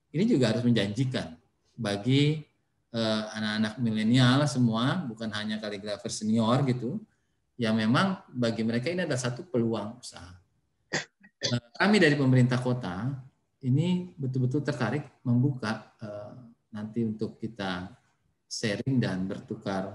ini juga harus menjanjikan bagi anak-anak milenial semua, bukan hanya kaligrafer senior gitu, yang memang bagi mereka ini adalah satu peluang usaha. Kami dari pemerintah kota ini betul-betul tertarik membuka nanti untuk kita sharing dan bertukar,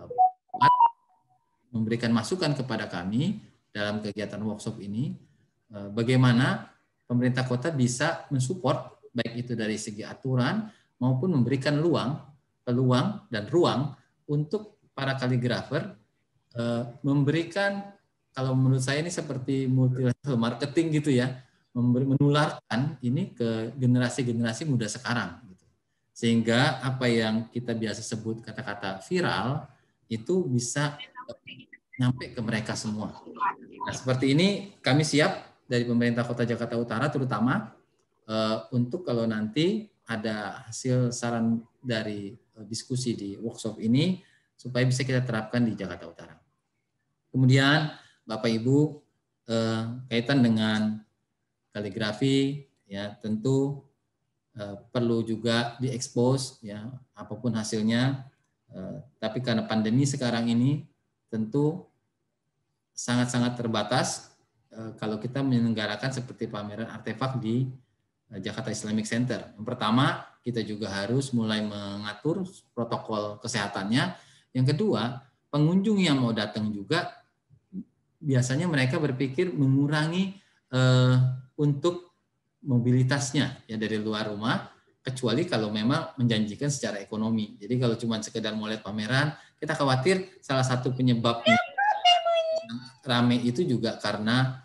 memberikan masukan kepada kami dalam kegiatan workshop ini, bagaimana pemerintah kota bisa mensupport baik itu dari segi aturan maupun memberikan peluang dan ruang untuk para kaligrafer memberikan, kalau menurut saya ini seperti multi level marketing gitu ya, menularkan ini ke generasi-generasi muda sekarang gitu. Sehingga apa yang kita biasa sebut kata-kata viral itu bisa nyampe ke mereka semua. Nah, seperti ini kami siap dari pemerintah Kota Jakarta Utara terutama untuk kalau nanti ada hasil saran dari diskusi di workshop ini supaya bisa kita terapkan di Jakarta Utara. Kemudian Bapak Ibu, kaitan dengan kaligrafi ya tentu perlu juga diekspos ya apapun hasilnya, tapi karena pandemi sekarang ini tentu sangat-sangat terbatas kalau kita menyelenggarakan seperti pameran artefak di Jakarta Islamic Center. Yang pertama, kita juga harus mulai mengatur protokol kesehatannya. Yang kedua, pengunjung yang mau datang juga biasanya mereka berpikir mengurangi untuk mobilitasnya ya dari luar rumah, kecuali kalau memang menjanjikan secara ekonomi. Jadi kalau cuma sekedar mau lihat pameran, kita khawatir salah satu penyebabnya rame itu juga karena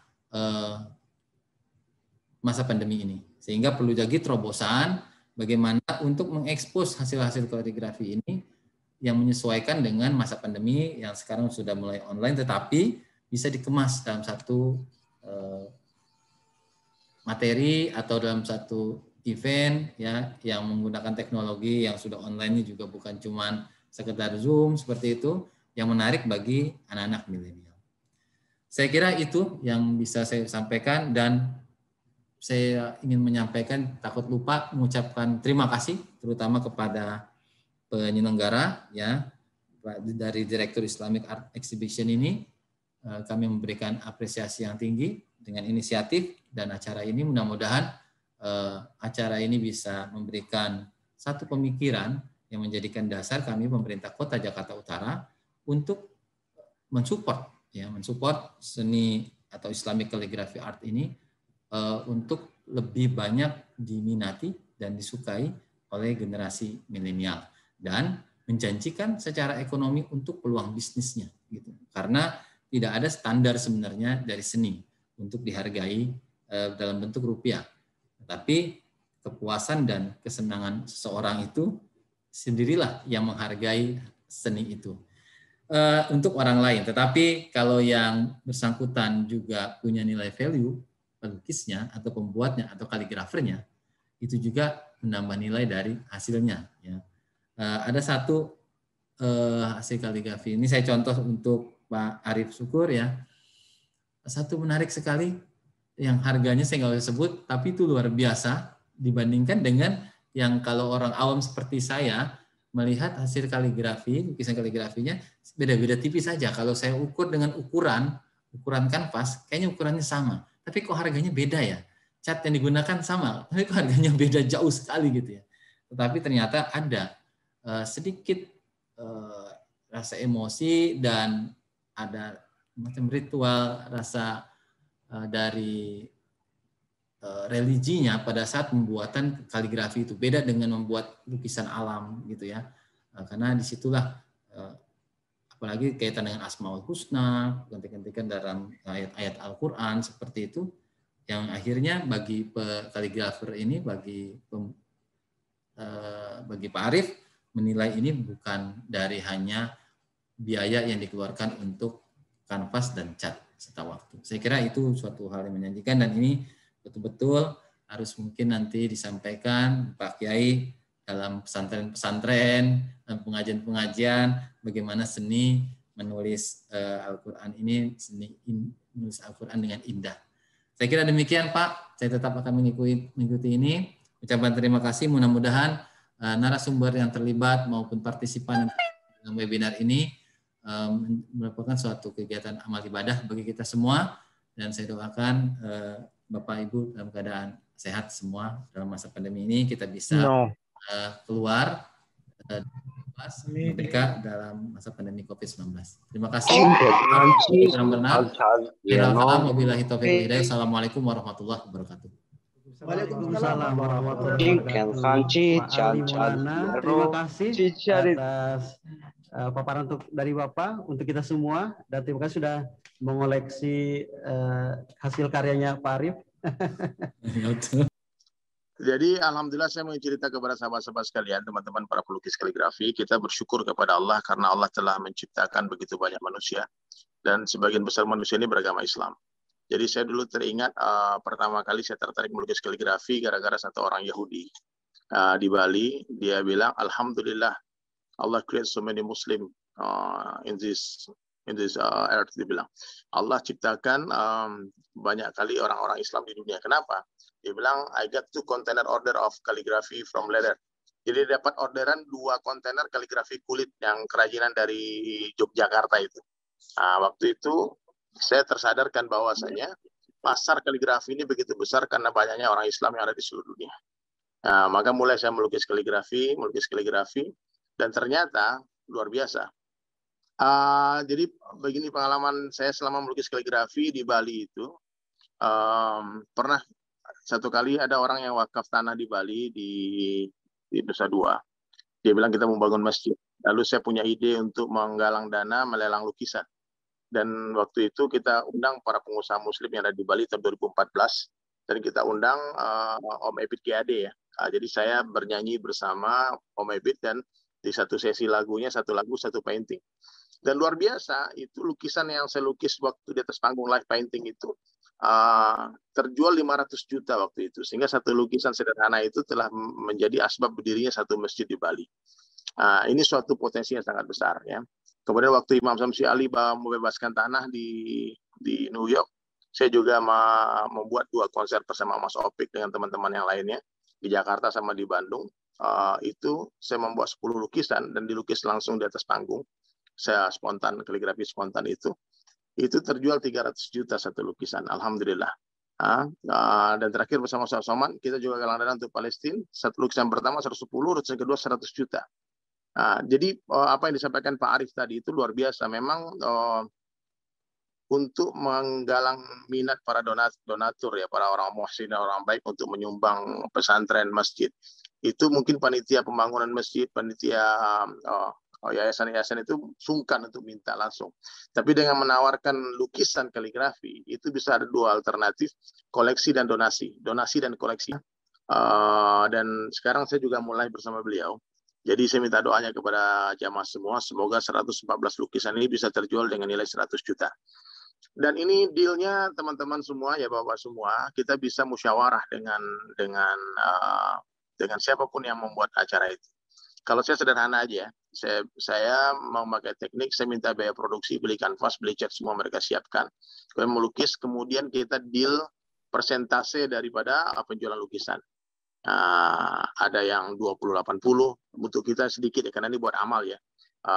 masa pandemi ini. Sehingga perlu jadi terobosan bagaimana untuk mengekspos hasil-hasil kaligrafi ini yang menyesuaikan dengan masa pandemi yang sekarang sudah mulai online, tetapi bisa dikemas dalam satu materi atau dalam satu event ya yang menggunakan teknologi yang sudah online ini juga bukan cuma sekedar Zoom seperti itu, yang menarik bagi anak-anak milenial. Saya kira itu yang bisa saya sampaikan, dan saya ingin menyampaikan, takut lupa mengucapkan terima kasih terutama kepada penyelenggara ya dari Direktur Islamic Art Exhibition ini. Kami memberikan apresiasi yang tinggi dengan inisiatif dan acara ini. Mudah-mudahan acara ini bisa memberikan satu pemikiran yang menjadikan dasar kami pemerintah Kota Jakarta Utara untuk mensupport seni atau Islamic Calligraphy Art ini untuk lebih banyak diminati dan disukai oleh generasi milenial dan menjanjikan secara ekonomi untuk peluang bisnisnya gitu. Karena tidak ada standar sebenarnya dari seni untuk dihargai dalam bentuk rupiah. Tapi kepuasan dan kesenangan seseorang itu sendirilah yang menghargai seni itu untuk orang lain. Tetapi kalau yang bersangkutan juga punya nilai value, pelukisnya atau pembuatnya atau kaligrafernya, itu juga menambah nilai dari hasilnya. Ya. Ada satu hasil kaligrafi ini saya contoh untuk Pak Arif Syukur ya. Satu menarik sekali yang harganya saya nggak usah sebut, tapi itu luar biasa dibandingkan dengan yang kalau orang awam seperti saya melihat hasil kaligrafi, lukisan kaligrafinya beda-beda tipis saja. Kalau saya ukur dengan ukuran kanvas, kayaknya ukurannya sama. Tapi kok harganya beda ya? Cat yang digunakan sama, tapi kok harganya beda jauh sekali gitu ya. Tetapi ternyata ada sedikit rasa emosi dan ada macam ritual rasa dari religinya pada saat pembuatan kaligrafi itu, beda dengan membuat lukisan alam gitu ya, karena disitulah apalagi kaitan dengan Asmaul Husna, ganti-gantikan dalam ayat-ayat Al-Quran seperti itu, yang akhirnya bagi kaligrafer ini, bagi Pak Arif menilai ini bukan dari hanya biaya yang dikeluarkan untuk kanvas dan cat serta waktu. Saya kira itu suatu hal yang menjanjikan, dan ini betul-betul harus mungkin nanti disampaikan Pak Kiai dalam pesantren-pesantren dan pengajian-pengajian bagaimana seni menulis Al-Quran ini, seni menulis Al-Quran dengan indah. Saya kira demikian Pak, saya tetap akan mengikuti ini. Ucapan terima kasih, mudah-mudahan narasumber yang terlibat maupun partisipan dalam webinar ini merupakan suatu kegiatan amal ibadah bagi kita semua, dan saya doakan Bapak Ibu dalam keadaan sehat semua dalam masa pandemi ini, kita bisa keluar merdeka dalam masa pandemi COVID-19. Terima kasih. Assalamualaikum warahmatullahi wabarakatuh. Waalaikumsalam warahmatullahi wabarakatuh. Terima kasih atas paparan dari Bapak untuk kita semua, dan terima kasih sudah mengoleksi hasil karyanya Pak Arif. Jadi alhamdulillah saya mau cerita kepada sahabat-sahabat sekalian, teman-teman para pelukis kaligrafi, kita bersyukur kepada Allah karena Allah telah menciptakan begitu banyak manusia, dan sebagian besar manusia ini beragama Islam. Jadi saya dulu teringat pertama kali saya tertarik melukis kaligrafi gara-gara satu orang Yahudi di Bali. Dia bilang, alhamdulillah Allah create so many Muslim in this earth. Dia bilang Allah ciptakan banyak kali orang-orang Islam di dunia. Kenapa? Dia bilang, I got 2 container order of calligraphy from leather. Jadi dapat orderan 2 kontainer kaligrafi kulit yang kerajinan dari Yogyakarta itu. Waktu itu saya tersadarkan bahwasanya pasar kaligrafi ini begitu besar karena banyaknya orang Islam yang ada di seluruh dunia. Maka mulai saya melukis kaligrafi, dan ternyata luar biasa. Jadi begini pengalaman saya selama melukis kaligrafi di Bali itu. Pernah satu kali ada orang yang wakaf tanah di Bali di Nusa Dua. Dia bilang kita mau bangun masjid. Lalu saya punya ide untuk menggalang dana melelang lukisan. Dan waktu itu kita undang para pengusaha muslim yang ada di Bali tahun 2014. Dan kita undang Om Ebit GAD ya. Jadi saya bernyanyi bersama Om Ebit, dan di satu sesi lagunya, satu lagu, satu painting. Dan luar biasa, itu lukisan yang saya lukis waktu di atas panggung live painting itu terjual 500 juta waktu itu. Sehingga satu lukisan sederhana itu telah menjadi asbab berdirinya satu masjid di Bali. Ini suatu potensi yang sangat besar ya. Kemudian waktu Imam Samsi Ali membebaskan tanah di New York, saya juga membuat 2 konser bersama Mas Opik dengan teman-teman yang lainnya di Jakarta sama di Bandung. Itu saya membuat 10 lukisan dan dilukis langsung di atas panggung. Saya spontan, kaligrafi spontan itu terjual 300 juta satu lukisan, alhamdulillah. Dan terakhir bersama Ustaz Somad, kita juga galang dana untuk Palestina. Satu lukisan pertama 110, lukisan kedua 100 juta. Jadi apa yang disampaikan Pak Arif tadi itu luar biasa. Memang untuk menggalang minat para donatur ya, para orang muhsin dan orang baik untuk menyumbang pesantren, masjid. Itu mungkin panitia pembangunan masjid, panitia yayasan-yayasan itu sungkan untuk minta langsung. Tapi dengan menawarkan lukisan kaligrafi, itu bisa ada 2 alternatif, koleksi dan donasi. Donasi dan koleksi. Dan sekarang saya juga mulai bersama beliau. Jadi saya minta doanya kepada jamaah semua, semoga 114 lukisan ini bisa terjual dengan nilai 100 juta. Dan ini dealnya teman-teman semua, ya Bapak semua, kita bisa musyawarah dengan siapapun yang membuat acara itu. Kalau saya sederhana aja, saya mau pakai teknik, saya minta biaya produksi, beli kanvas, beli cat, semua mereka siapkan. Kemudian melukis, kemudian kita deal persentase daripada penjualan lukisan. Ada yang 20-80, untuk kita sedikit ya, karena ini buat amal ya.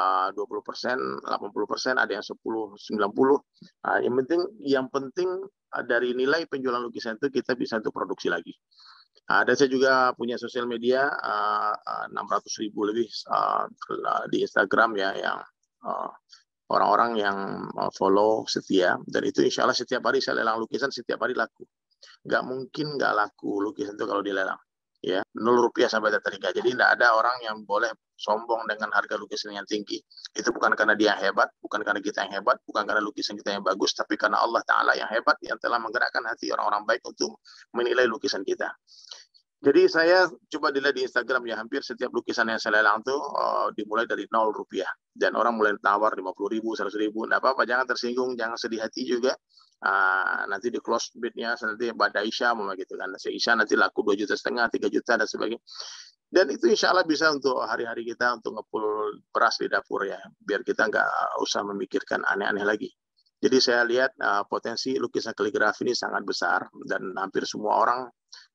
20%, 80%, ada yang 10-90. Yang penting dari nilai penjualan lukisan itu kita bisa untuk produksi lagi. Dan saya juga punya sosial media 600.000 lebih di Instagram ya, yang orang-orang yang follow setia, dan itu insya Allah setiap hari saya lelang lukisan, setiap hari laku. Nggak mungkin nggak laku lukisan itu kalau dilelang. Ya, 0 rupiah sampai tertinggal. Jadi tidak ada orang yang boleh sombong dengan harga lukisan yang tinggi. Itu bukan karena dia yang hebat, bukan karena kita yang hebat, bukan karena lukisan kita yang bagus, tapi karena Allah Ta'ala yang hebat, yang telah menggerakkan hati orang-orang baik untuk menilai lukisan kita. Jadi saya coba dilihat di Instagram ya, hampir setiap lukisan yang saya lelang tuh dimulai dari 0 rupiah. Dan orang mulai tawar 50.000, 100.000. Nggak apa-apa, jangan tersinggung, jangan sedih hati juga. Nanti di close bidnya nanti pada Isya gitu kan, Isya nanti laku 2,5 juta, 3 juta dan sebagainya. Dan itu insya Allah bisa untuk hari-hari kita untuk ngepul beras di dapur ya, biar kita nggak usah memikirkan aneh-aneh lagi. Jadi saya lihat potensi lukisan kaligrafi ini sangat besar, dan hampir semua orang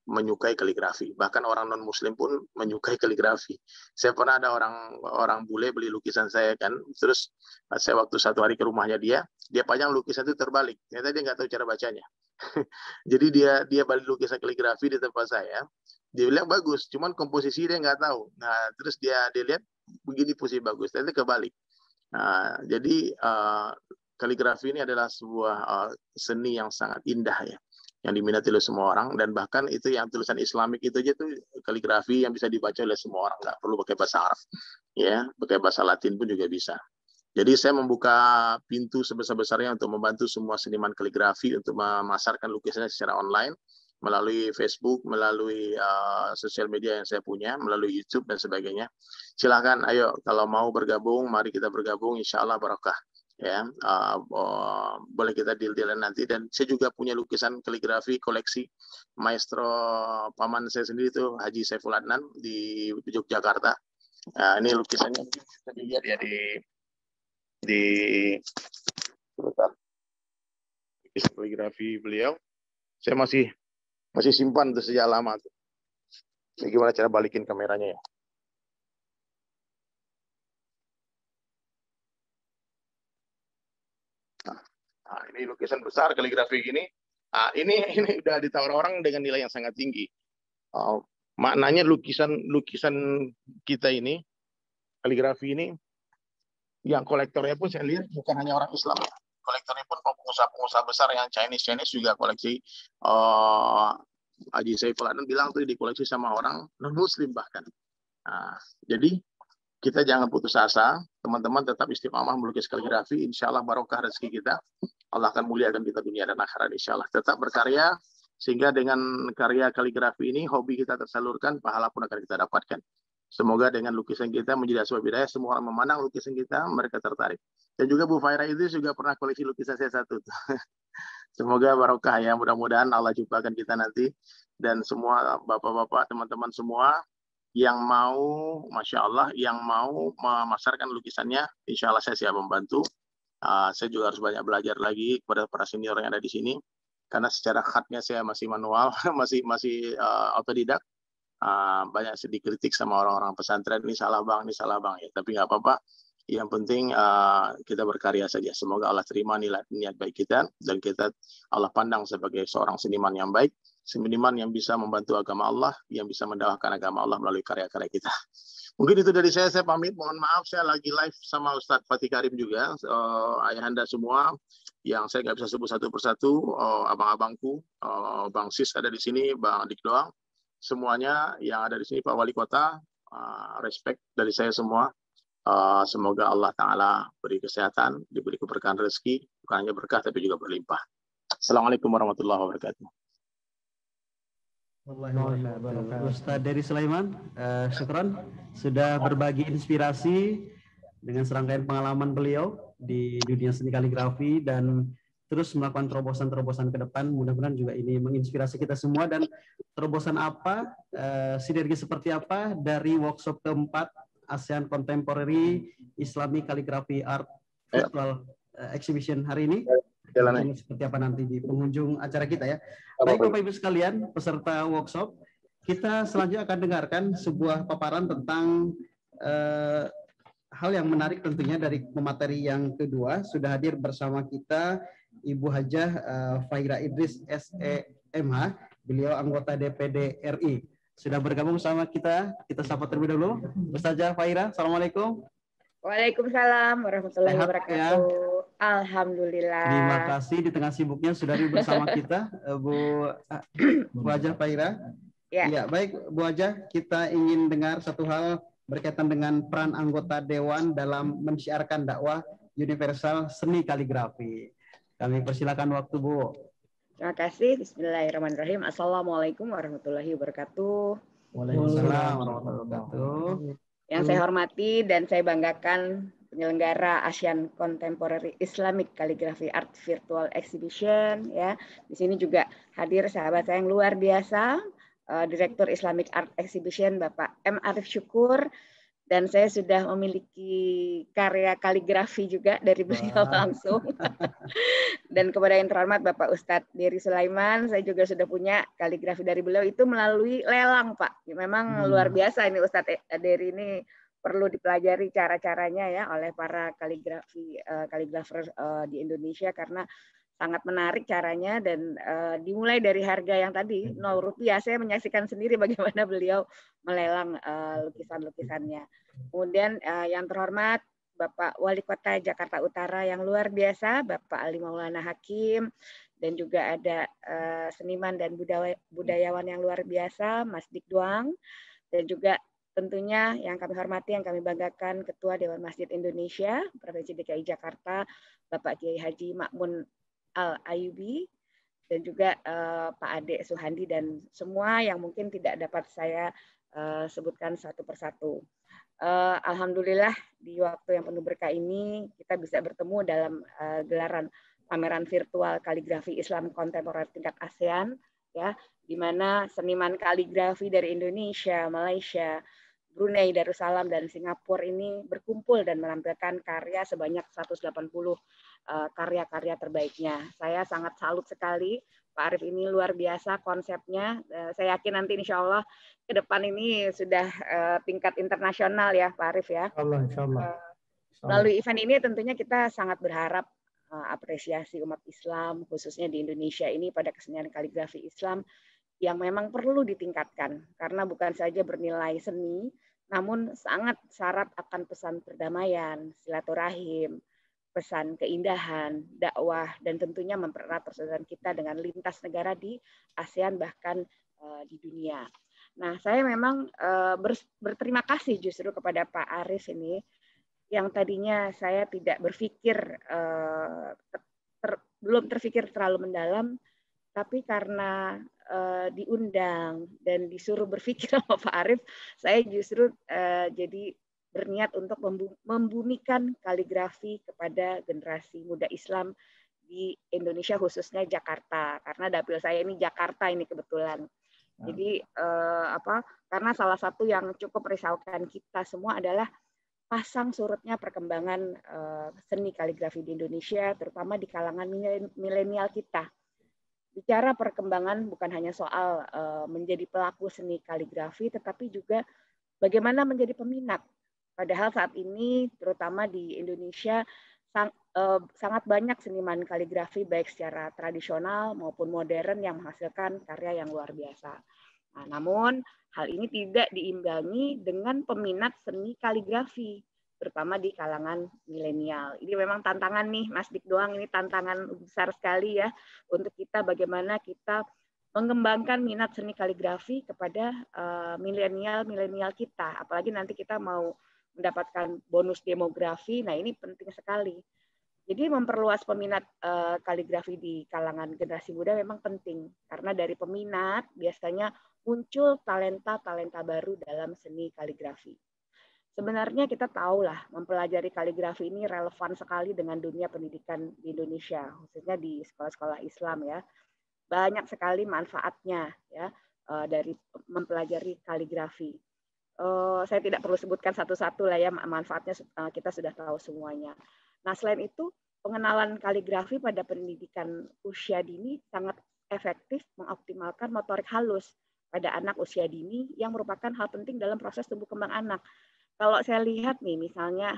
menyukai kaligrafi. Bahkan orang non Muslim pun menyukai kaligrafi. Saya pernah ada orang bule beli lukisan saya kan, terus saya waktu satu hari ke rumahnya dia pajang lukisan itu terbalik. Ternyata dia nggak tahu cara bacanya. Jadi dia balik lukisan kaligrafi di tempat saya. Dia bilang bagus, cuman komposisi dia nggak tahu. Nah, terus dia lihat begini posisi bagus, ternyata kebalik. Nah, jadi kaligrafi ini adalah sebuah seni yang sangat indah ya, yang diminati oleh semua orang, dan bahkan itu yang tulisan Islamik itu aja tuh kaligrafi yang bisa dibaca oleh semua orang, nggak perlu pakai bahasa Arab, ya, pakai bahasa Latin pun juga bisa. Jadi saya membuka pintu sebesar-besarnya untuk membantu semua seniman kaligrafi untuk memasarkan lukisannya secara online melalui Facebook, melalui sosial media yang saya punya, melalui YouTube dan sebagainya. Silakan, ayo kalau mau bergabung, mari kita bergabung, insya Allah barokah. Ya, boleh kita deal-dealan nanti. Dan saya juga punya lukisan kaligrafi koleksi maestro paman saya sendiri itu Haji Saiful Adnan di Yogyakarta. Nah, ini lukisannya bisa dilihat ya di kaligrafi beliau. Saya masih simpan itu sejak lama tuh. Bagaimana cara balikin kameranya ya? Nah, ini lukisan besar kaligrafi gini. Nah, ini udah ditawar orang dengan nilai yang sangat tinggi. Maknanya lukisan kita ini, kaligrafi ini, yang kolektornya pun saya lihat bukan hanya orang Islam. Kolektornya pun pengusaha-pengusaha besar yang Chinese juga koleksi. Haji Saiful Adnan bilang tuh dikoleksi sama orang non-Muslim bahkan. Nah, jadi kita jangan putus asa, teman-teman tetap istiqamah melukis kaligrafi, insya Allah barokah rezeki kita, Allah akan muliakan kita dunia dan akhirat insya Allah. Tetap berkarya, sehingga dengan karya kaligrafi ini, hobi kita tersalurkan, pahala pun akan kita dapatkan. Semoga dengan lukisan kita menjadi asbab hidayah, semua orang memandang lukisan kita, mereka tertarik. Dan juga Bu Faira itu juga pernah koleksi lukisan saya satu. Semoga barokah ya, mudah-mudahan Allah jumpakan kita nanti. Dan semua bapak-bapak, teman-teman semua, yang mau, Masya Allah, yang mau memasarkan lukisannya, insya Allah saya siap membantu. Saya juga harus banyak belajar lagi kepada para senior yang ada di sini, karena secara khatnya saya masih manual, masih otodidak. Banyak sedikit kritik sama orang-orang pesantren, ini salah bang ya, tapi nggak apa-apa. Yang penting kita berkarya saja. Semoga Allah terima niat baik kita, dan kita Allah pandang sebagai seorang seniman yang baik, seniman yang bisa membantu agama Allah, yang bisa mendakwahkan agama Allah melalui karya-karya kita. Mungkin itu dari saya pamit. Mohon maaf, saya lagi live sama Ustadz Fatih Karim juga, ayahanda semua yang saya nggak bisa sebut satu persatu, abang-abangku, Bang Sis ada di sini, Bang Dik Doang, semuanya yang ada di sini, Pak Wali Kota, respect dari saya semua. Semoga Allah Ta'ala beri kesehatan, diberi keberkahan rezeki, bukan hanya berkah tapi juga berlimpah. Assalamualaikum warahmatullahi wabarakatuh. Ustaz Dery Sulaiman, syukran sudah berbagi inspirasi dengan serangkaian pengalaman beliau di dunia seni kaligrafi dan terus melakukan terobosan-terobosan ke depan. Mudah-mudahan juga ini menginspirasi kita semua. Dan terobosan apa, sinergi seperti apa dari workshop keempat ASEAN Contemporary Islamic Calligraphy Art Virtual Exhibition hari ini, seperti apa nanti di pengunjung acara kita ya. Baik Bapak Ibu sekalian, peserta workshop, kita selanjutnya akan dengarkan sebuah paparan tentang hal yang menarik tentunya dari pemateri yang kedua. Sudah hadir bersama kita Ibu Hajah Faira Idris SEMH, beliau anggota DPD RI. Sudah bergabung sama kita sapa terlebih dahulu. Ustazah Faira, Assalamualaikum. Waalaikumsalam warahmatullahi wabarakatuh. Ya? Alhamdulillah. Terima kasih di tengah sibuknya sudah bersama kita, Bu Hajah Faira. Ya, baik Bu Hajah, kita ingin dengar satu hal berkaitan dengan peran anggota Dewan dalam mensiarkan dakwah universal seni kaligrafi. Kami persilakan waktu Bu. Terima kasih. Bismillahirrahmanirrahim. Assalamualaikum warahmatullahi wabarakatuh. Waalaikumsalam warahmatullahi wabarakatuh. Yang saya hormati dan saya banggakan penyelenggara ASEAN Contemporary Islamic Calligraphy Art Virtual Exhibition ya. Di sini juga hadir sahabat saya yang luar biasa, Direktur Islamic Art Exhibition Bapak M. Arif Syukur, Dan saya sudah memiliki karya kaligrafi juga dari beliau langsung. Dan kepada yang terhormat Bapak Ustadz Dery Sulaiman, saya juga sudah punya kaligrafi dari beliau itu melalui lelang, Pak. Memang luar biasa ini Ustadz Dery ini, perlu dipelajari cara-caranya ya oleh para kaligrafer di Indonesia, karena sangat menarik caranya, dan dimulai dari harga yang tadi Rp0. Saya menyaksikan sendiri bagaimana beliau melelang lukisan-lukisannya. Kemudian yang terhormat Bapak Wali Kota Jakarta Utara yang luar biasa, Bapak Ali Maulana Hakim, dan juga ada seniman dan budayawan yang luar biasa, Mas Dik Duang, dan juga tentunya yang kami hormati, yang kami banggakan, Ketua Dewan Masjid Indonesia, Provinsi DKI Jakarta, Bapak Kiai Haji Makmun Al-Ayubi, dan juga Pak Ade Suhandi, dan semua yang mungkin tidak dapat saya sebutkan satu persatu. Alhamdulillah di waktu yang penuh berkah ini kita bisa bertemu dalam gelaran pameran virtual kaligrafi Islam kontemporer tingkat ASEAN, ya, di mana seniman kaligrafi dari Indonesia, Malaysia, Brunei Darussalam, dan Singapura ini berkumpul dan menampilkan karya sebanyak 180 karya-karya terbaiknya. Saya sangat salut sekali. Pak Arief ini luar biasa konsepnya. Saya yakin nanti insya Allah ke depan ini sudah tingkat internasional ya Pak Arief ya. Insya Allah. Melalui event ini tentunya kita sangat berharap apresiasi umat Islam khususnya di Indonesia ini pada kesenian kaligrafi Islam yang memang perlu ditingkatkan, karena bukan saja bernilai seni, namun sangat syarat akan pesan perdamaian, silaturahim, pesan keindahan, dakwah, dan tentunya mempererat persaudaraan kita dengan lintas negara di ASEAN bahkan di dunia. Nah, saya memang berterima kasih justru kepada Pak Arief ini, yang tadinya saya tidak berpikir, belum terpikir terlalu mendalam, tapi karena diundang dan disuruh berpikir sama Pak Arief, saya justru jadi berniat untuk membumikan kaligrafi kepada generasi muda Islam di Indonesia, khususnya Jakarta, karena dapil saya ini Jakarta ini kebetulan. Jadi karena salah satu yang cukup risaukan kita semua adalah pasang surutnya perkembangan seni kaligrafi di Indonesia, terutama di kalangan milenial kita. Bicara perkembangan bukan hanya soal menjadi pelaku seni kaligrafi, tetapi juga bagaimana menjadi peminat. Padahal saat ini, terutama di Indonesia, sangat banyak seniman kaligrafi baik secara tradisional maupun modern yang menghasilkan karya yang luar biasa. Nah, namun hal ini tidak diimbangi dengan peminat seni kaligrafi, terutama di kalangan milenial. Ini memang tantangan nih, Mas Dik Doang, ini tantangan besar sekali ya untuk kita, bagaimana kita mengembangkan minat seni kaligrafi kepada milenial kita. Apalagi nanti kita mau mendapatkan bonus demografi, nah ini penting sekali. Jadi memperluas peminat kaligrafi di kalangan generasi muda memang penting, karena dari peminat biasanya muncul talenta-talenta baru dalam seni kaligrafi. Sebenarnya kita tahu lah, mempelajari kaligrafi ini relevan sekali dengan dunia pendidikan di Indonesia, khususnya di sekolah-sekolah Islam ya. Banyak sekali manfaatnya ya dari mempelajari kaligrafi. Saya tidak perlu sebutkan satu-satu lah ya, manfaatnya kita sudah tahu semuanya. Nah, selain itu, pengenalan kaligrafi pada pendidikan usia dini sangat efektif mengoptimalkan motorik halus pada anak usia dini yang merupakan hal penting dalam proses tumbuh kembang anak. Kalau saya lihat nih, misalnya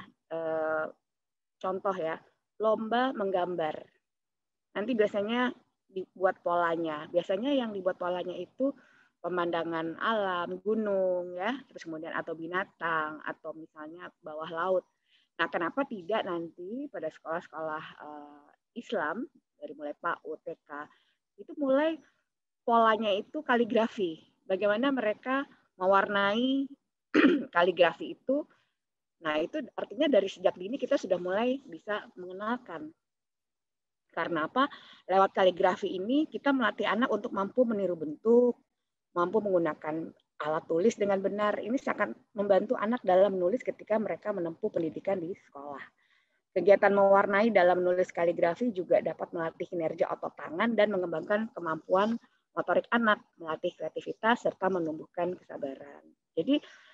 contoh ya, lomba menggambar. Nanti biasanya dibuat polanya. Biasanya yang dibuat polanya itu pemandangan alam, gunung, ya, terus kemudian atau binatang, atau misalnya bawah laut. Nah, kenapa tidak nanti pada sekolah-sekolah Islam, dari mulai PAUD, TK, itu mulai polanya itu kaligrafi. Bagaimana mereka mewarnai kaligrafi itu. Nah, itu artinya dari sejak dini kita sudah mulai bisa mengenalkan. Karena apa? Lewat kaligrafi ini kita melatih anak untuk mampu meniru bentuk, mampu menggunakan alat tulis dengan benar. Ini sangat membantu anak dalam menulis ketika mereka menempuh pendidikan di sekolah. Kegiatan mewarnai dalam menulis kaligrafi juga dapat melatih kinerja otot tangan dan mengembangkan kemampuan motorik anak, melatih kreativitas, serta menumbuhkan kesabaran. Jadi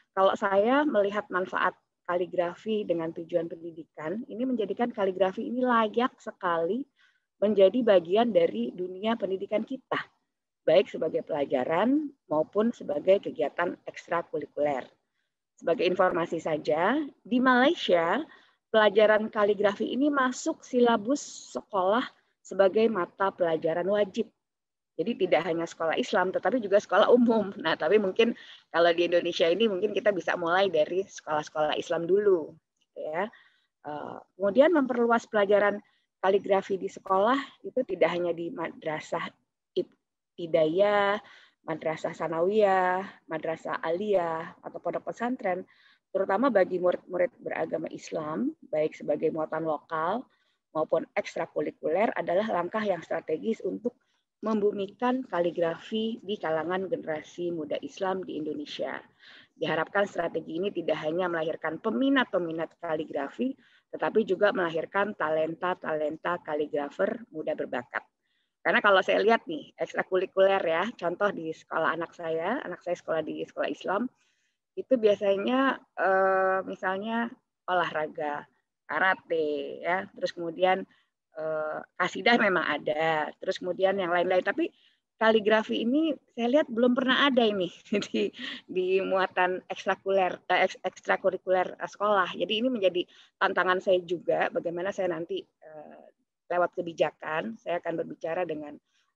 Kalau saya melihat manfaat kaligrafi dengan tujuan pendidikan, ini menjadikan kaligrafi ini layak sekali menjadi bagian dari dunia pendidikan kita, baik sebagai pelajaran maupun sebagai kegiatan ekstrakurikuler. Sebagai informasi saja, di Malaysia, pelajaran kaligrafi ini masuk silabus sekolah sebagai mata pelajaran wajib. Jadi tidak hanya sekolah Islam, tetapi juga sekolah umum. Nah, tapi mungkin kalau di Indonesia ini mungkin kita bisa mulai dari sekolah-sekolah Islam dulu, ya. Kemudian memperluas pelajaran kaligrafi di sekolah itu tidak hanya di madrasah ibtidaiyah, madrasah sanawiyah, madrasah aliyah atau pondok pesantren, terutama bagi murid-murid beragama Islam, baik sebagai muatan lokal maupun ekstrakurikuler adalah langkah yang strategis untuk membumikan kaligrafi di kalangan generasi muda Islam di Indonesia. Diharapkan strategi ini tidak hanya melahirkan peminat-peminat kaligrafi, tetapi juga melahirkan talenta-talenta kaligrafer muda berbakat. Karena kalau saya lihat nih, ekstrakurikuler ya, contoh di sekolah anak saya sekolah di sekolah Islam, itu biasanya misalnya olahraga, karate, ya, terus kemudian kasidah memang ada, terus kemudian yang lain-lain. Tapi kaligrafi ini saya lihat belum pernah ada ini di muatan ekstrakurikuler sekolah. Jadi ini menjadi tantangan saya juga, bagaimana saya nanti lewat kebijakan, saya akan berbicara dengan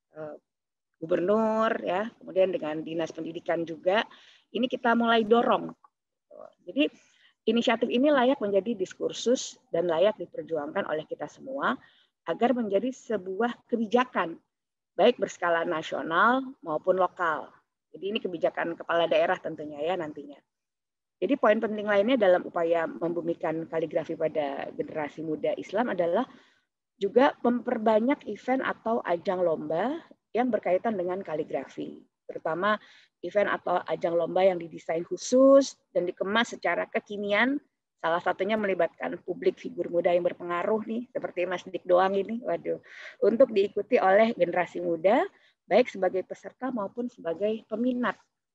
gubernur, ya, kemudian dengan dinas pendidikan juga. Ini kita mulai dorong. Jadi inisiatif ini layak menjadi diskursus dan layak diperjuangkan oleh kita semua agar menjadi sebuah kebijakan, baik berskala nasional maupun lokal. Jadi ini kebijakan kepala daerah tentunya ya nantinya. Jadi poin penting lainnya dalam upaya membumikan kaligrafi pada generasi muda Islam adalah juga memperbanyak event atau ajang lomba yang berkaitan dengan kaligrafi, terutama event atau ajang lomba yang didesain khusus dan dikemas secara kekinian. Salah satunya melibatkan publik figur muda yang berpengaruh nih, seperti Mas Dik Doang ini, waduh, untuk diikuti oleh generasi muda, baik sebagai peserta maupun sebagai peminat.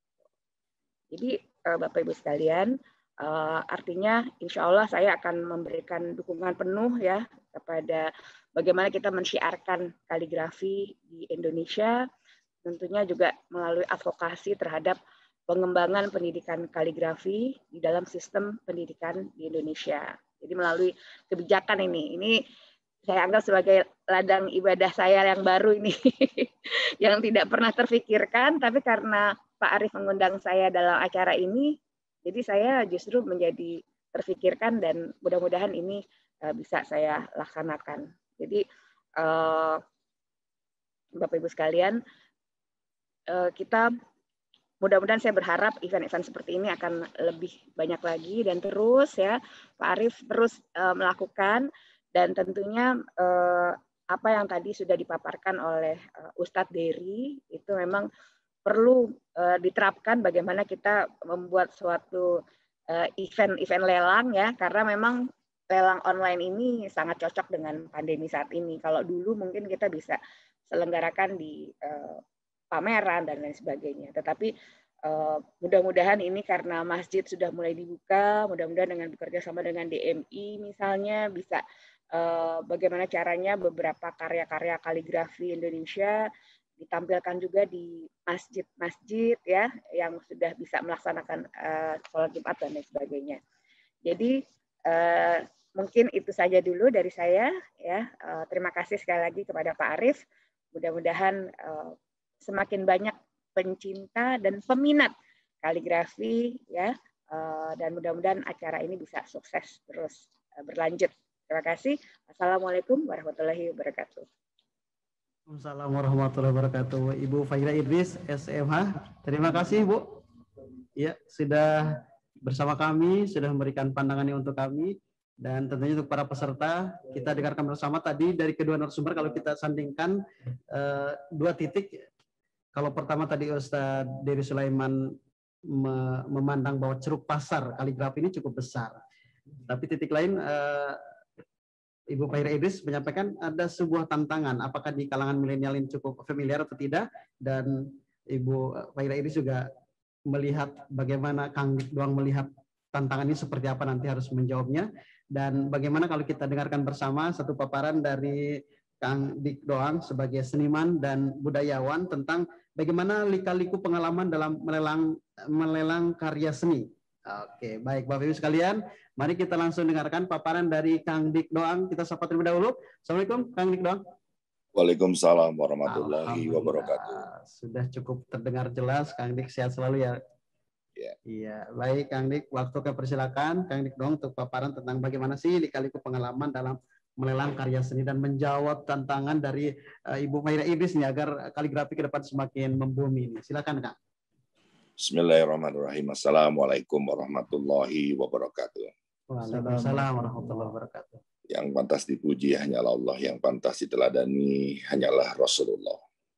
Jadi Bapak Ibu sekalian, artinya insya Allah saya akan memberikan dukungan penuh ya kepada bagaimana kita mensyiarkan kaligrafi di Indonesia, tentunya juga melalui advokasi terhadap pengembangan pendidikan kaligrafi di dalam sistem pendidikan di Indonesia. Jadi melalui kebijakan ini saya anggap sebagai ladang ibadah saya yang baru ini, yang tidak pernah terfikirkan, tapi karena Pak Arief mengundang saya dalam acara ini, jadi saya justru menjadi terfikirkan dan mudah-mudahan ini bisa saya laksanakan. Jadi Bapak Ibu sekalian, kita mudah-mudahan saya berharap event-event seperti ini akan lebih banyak lagi dan terus ya Pak Arief terus melakukan, dan tentunya apa yang tadi sudah dipaparkan oleh Ustadz Dery itu memang perlu diterapkan bagaimana kita membuat suatu event-event lelang ya, karena memang lelang online ini sangat cocok dengan pandemi saat ini. Kalau dulu mungkin kita bisa selenggarakan di pameran dan lain sebagainya. Tetapi mudah-mudahan ini karena masjid sudah mulai dibuka, mudah-mudahan dengan bekerja sama dengan DMI misalnya bisa bagaimana caranya beberapa karya-karya kaligrafi Indonesia ditampilkan juga di masjid-masjid ya yang sudah bisa melaksanakan sholat Jumat dan lain sebagainya. Jadi mungkin itu saja dulu dari saya ya. Terima kasih sekali lagi kepada Pak Arief. Mudah-mudahan semakin banyak pencinta dan peminat kaligrafi ya, dan mudah-mudahan acara ini bisa sukses terus berlanjut. Terima kasih. Assalamualaikum warahmatullahi wabarakatuh. Assalamualaikum warahmatullahi wabarakatuh. Ibu Faira Idris, SMH. Terima kasih, Bu. Ya, sudah bersama kami, sudah memberikan pandangannya untuk kami. Dan tentunya untuk para peserta, kita dengarkan bersama tadi dari kedua narasumber, kalau kita sandingkan dua titik. Kalau pertama tadi Ustadz Dery Sulaiman memandang bahwa ceruk pasar kaligrafi ini cukup besar. Tapi titik lain, Ibu Faira Idris menyampaikan ada sebuah tantangan, apakah di kalangan milenial ini cukup familiar atau tidak, dan Ibu Faira Idris juga melihat bagaimana Kang Dik Doang melihat tantangan ini seperti apa, nanti harus menjawabnya. Dan bagaimana kalau kita dengarkan bersama satu paparan dari Kang Dik Doang sebagai seniman dan budayawan tentang bagaimana lika-liku pengalaman dalam melelang karya seni. Oke, baik Bapak Ibu sekalian, mari kita langsung dengarkan paparan dari Kang Dik Doang. Kita sapa terlebih dahulu. Assalamualaikum Kang Dik Doang. Waalaikumsalam warahmatullahi wabarakatuh. Sudah cukup terdengar jelas, Kang Dik, sehat selalu ya. Ya. Iya, baik Kang Dik, waktu kepersilakan Kang Dik Doang untuk paparan tentang bagaimana sih lika-liku pengalaman dalam melelang karya seni dan menjawab tantangan dari Ibu Maira Idris nih agar kaligrafi ke depan semakin membumi ini. Silakan Kang. Bismillahirrahmanirrahim. Assalamualaikum warahmatullahi wabarakatuh. Waalaikumsalam warahmatullahi wabarakatuh. Yang pantas dipuji hanyalah Allah, yang pantas diteladani hanyalah Rasulullah.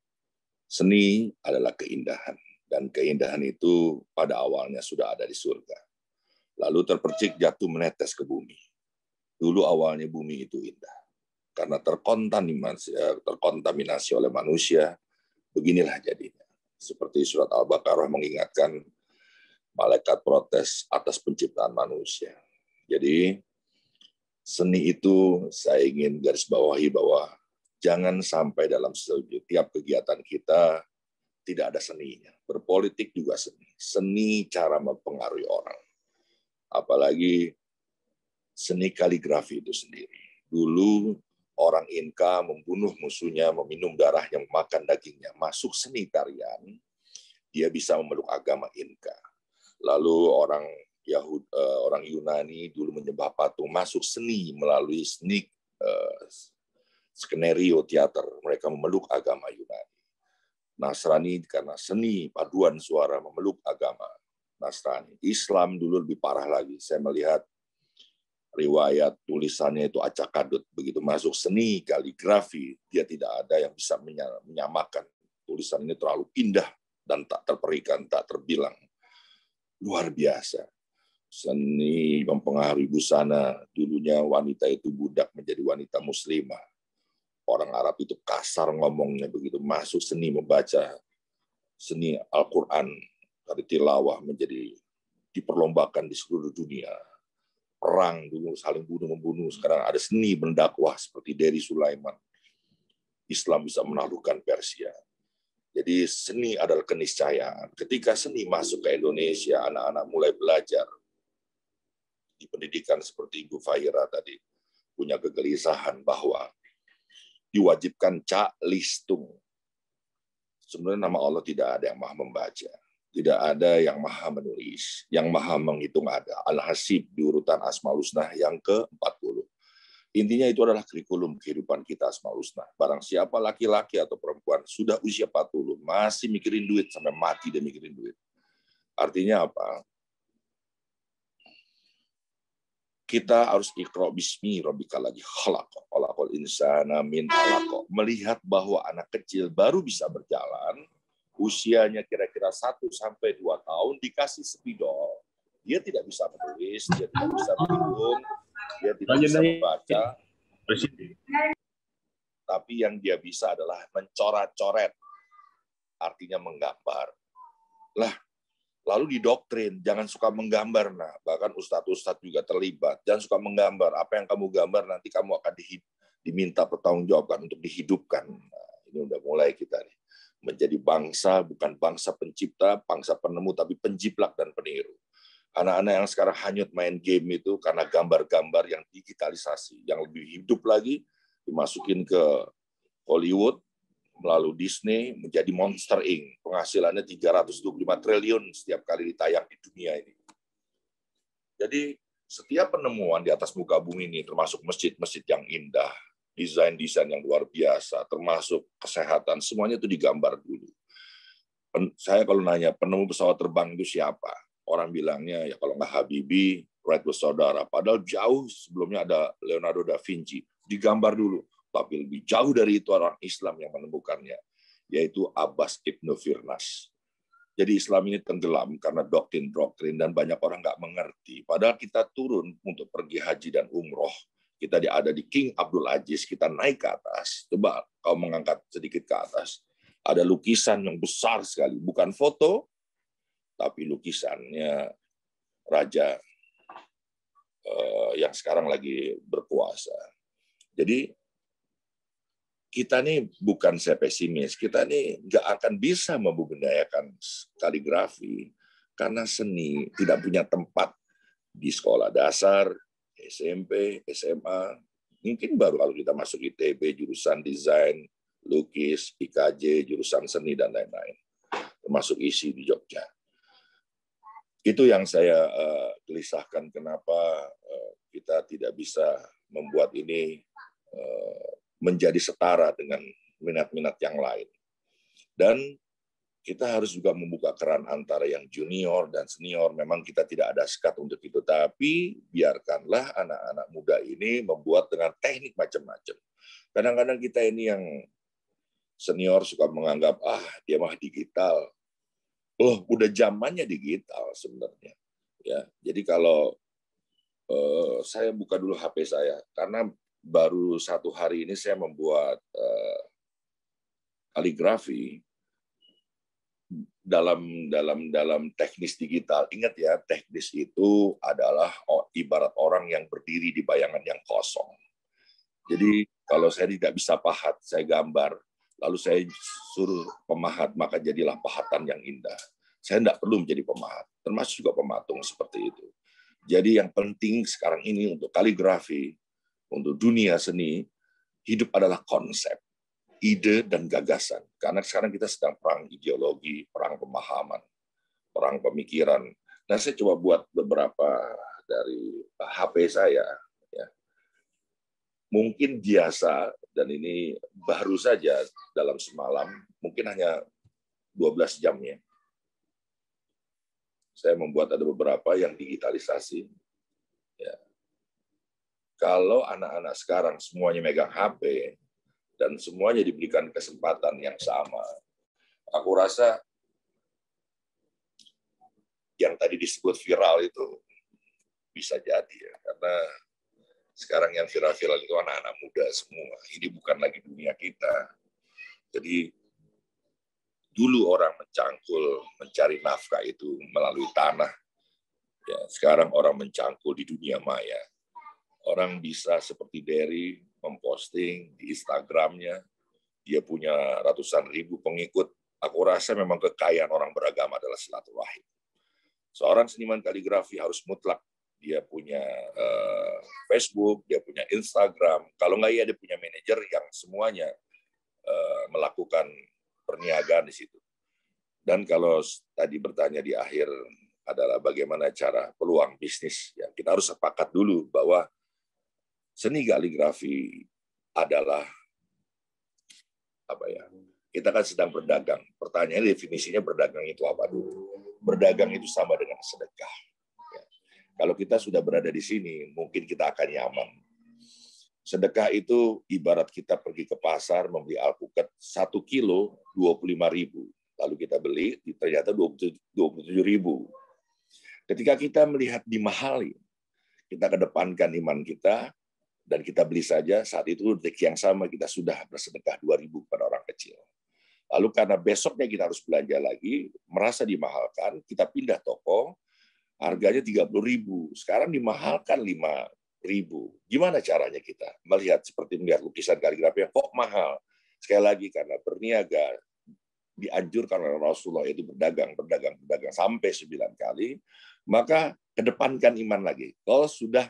Seni adalah keindahan, dan keindahan itu pada awalnya sudah ada di surga. Lalu terpercik jatuh menetes ke bumi. Dulu awalnya bumi itu indah. Karena terkontaminasi oleh manusia, beginilah jadinya. Seperti surat Al-Baqarah mengingatkan, malaikat protes atas penciptaan manusia. Jadi, seni itu saya ingin garis bawahi bahwa jangan sampai dalam setiap kegiatan kita tidak ada seninya. Berpolitik juga seni. Seni cara mempengaruhi orang. Apalagi seni kaligrafi itu sendiri. Dulu orang Inka membunuh musuhnya, meminum darahnya, memakan dagingnya. Masuk seni tarian, dia bisa memeluk agama Inka. Lalu orang Yunani dulu menyembah patung, masuk seni melalui seni skenario teater, mereka memeluk agama Yunani. Nasrani karena seni paduan suara memeluk agama Nasrani. Islam dulu lebih parah lagi. Saya melihat riwayat tulisannya itu acak-adut, begitu masuk seni kaligrafi, dia tidak ada yang bisa menyamakan. Tulisan ini terlalu indah dan tak terperikan, tak terbilang. Luar biasa. Seni mempengaruhi busana. Dulunya wanita itu budak menjadi wanita muslimah. Orang Arab itu kasar ngomongnya, begitu masuk seni membaca seni Al-Quran dari tilawah menjadi diperlombakan di seluruh dunia. Perang dulu saling bunuh-membunuh, sekarang ada seni mendakwah seperti Dari Sulaiman. Islam bisa menaklukkan Persia. Jadi seni adalah keniscayaan. Ketika seni masuk ke Indonesia, anak-anak mulai belajar di pendidikan seperti Ibu Fahira tadi, punya kegelisahan bahwa diwajibkan cak listung. Sebenarnya nama Allah tidak ada yang maha membaca. Tidak ada yang maha menulis. Yang maha menghitung ada. Al-Hasib di urutan Asmaul Husna yang ke-40. Intinya itu adalah kurikulum kehidupan kita Asmaul Husna. Barang siapa laki-laki atau perempuan sudah usia 40, masih mikirin duit, sampai mati dia mikirin duit. Artinya apa? Kita harus iqra bismi rabbikal ladzi khalaq, khalaqal insana min 'alaq. Melihat bahwa anak kecil baru bisa berjalan, usianya kira-kira 1 sampai 2 tahun, dikasih spidol. Dia tidak bisa menulis, dia tidak bisa menghitung, dia tidak bisa membaca. Tapi yang dia bisa adalah mencoret-coret, artinya menggambar. Lah, lalu didoktrin, jangan suka menggambar. Nah, bahkan ustadz-ustadz juga terlibat. Jangan suka menggambar. Apa yang kamu gambar nanti kamu akan diminta pertanggungjawabkan untuk dihidupkan. Nah, ini udah mulai kita nih. Menjadi bangsa, bukan bangsa pencipta, bangsa penemu, tapi penjiplak dan peniru. Anak-anak yang sekarang hanyut main game itu karena gambar-gambar yang digitalisasi, yang lebih hidup lagi, dimasukin ke Hollywood, melalui Disney menjadi Monster Inc. Penghasilannya 325 triliun setiap kali ditayang di dunia ini. Jadi setiap penemuan di atas muka bumi ini, termasuk masjid-masjid yang indah, desain-desain yang luar biasa, termasuk kesehatan, semuanya itu digambar dulu. Saya kalau nanya penemu pesawat terbang itu siapa? Orang bilangnya ya kalau nggak Habibie, Wright bersaudara. Padahal jauh sebelumnya ada Leonardo da Vinci. Digambar dulu. Tapi lebih jauh dari itu orang Islam yang menemukannya, yaitu Abbas Ibnu Firnas. Jadi Islam ini tenggelam karena doktrin-doktrin dan banyak orang nggak mengerti. Padahal kita turun untuk pergi haji dan umroh. Kita ada di King Abdul Aziz, kita naik ke atas. Coba kau mengangkat sedikit ke atas. Ada lukisan yang besar sekali, bukan foto, tapi lukisannya raja yang sekarang lagi berkuasa. Jadi kita nih bukan saya pesimis, kita nih nggak akan bisa membudidayakan kaligrafi karena seni tidak punya tempat di sekolah dasar, SMP, SMA. Mungkin baru kalau kita masuk ITB, jurusan desain, lukis, IKJ, jurusan seni, dan lain-lain. Termasuk isi di Jogja. Itu yang saya gelisahkan kenapa kita tidak bisa membuat ini menjadi setara dengan minat-minat yang lain. Dan kita harus juga membuka keran antara yang junior dan senior. Memang kita tidak ada sekat untuk itu, tapi biarkanlah anak-anak muda ini membuat dengan teknik macam-macam. Kadang-kadang kita ini yang senior suka menganggap, dia mah digital. Oh, udah zamannya digital sebenarnya. Ya, jadi kalau saya buka dulu HP saya, karena baru 1 hari ini saya membuat kaligrafi dalam teknis digital. Ingat ya, teknis itu adalah ibarat orang yang berdiri di bayangan yang kosong. Jadi kalau saya tidak bisa pahat, saya gambar, lalu saya suruh pemahat, maka jadilah pahatan yang indah. Saya tidak perlu menjadi pemahat, termasuk juga pematung seperti itu. Jadi yang penting sekarang ini untuk kaligrafi, untuk dunia seni, hidup adalah konsep, ide, dan gagasan. Karena sekarang kita sedang perang ideologi, perang pemahaman, perang pemikiran. Nah, saya coba buat beberapa dari HP saya. Ya. Mungkin biasa, dan ini baru saja dalam semalam, mungkin hanya 12 jamnya. Saya membuat ada beberapa yang digitalisasi. Ya. Kalau anak-anak sekarang semuanya megang HP dan semuanya diberikan kesempatan yang sama, aku rasa yang tadi disebut viral itu bisa jadi ya, karena sekarang yang viral-viral itu anak-anak muda semua. Ini bukan lagi dunia kita. Jadi dulu orang mencangkul, mencari nafkah itu melalui tanah. Ya, sekarang orang mencangkul di dunia maya. Orang bisa seperti Derry memposting di Instagramnya, dia punya ratusan ribu pengikut. Aku rasa memang kekayaan orang beragama adalah silaturahim. Seorang seniman kaligrafi harus mutlak dia punya Facebook, dia punya Instagram. Kalau nggak ya dia punya manajer yang semuanya melakukan perniagaan di situ. Dan kalau tadi bertanya di akhir adalah bagaimana cara peluang bisnis, ya kita harus sepakat dulu bahwa seni kaligrafi adalah apa ya? Kita kan sedang berdagang. Pertanyaannya definisinya berdagang itu apa dulu? Berdagang itu sama dengan sedekah. Ya. Kalau kita sudah berada di sini, mungkin kita akan nyaman. Sedekah itu ibarat kita pergi ke pasar membeli alpukat 1 kilo 25.000. Lalu kita beli, ternyata 27.000. Ketika kita melihat dimahali, kita kedepankan iman kita, dan kita beli saja, saat itu detik yang sama kita sudah bersedekah 2.000 pada orang kecil. Lalu karena besoknya kita harus belanja lagi, merasa dimahalkan, kita pindah toko, harganya 30.000. Sekarang dimahalkan 5.000. Gimana caranya kita melihat seperti melihat lukisan kaligrafi yang kok mahal? Sekali lagi karena berniaga, dianjurkan oleh Rasulullah itu berdagang sampai 9 kali, maka kedepankan iman lagi. Kalau sudah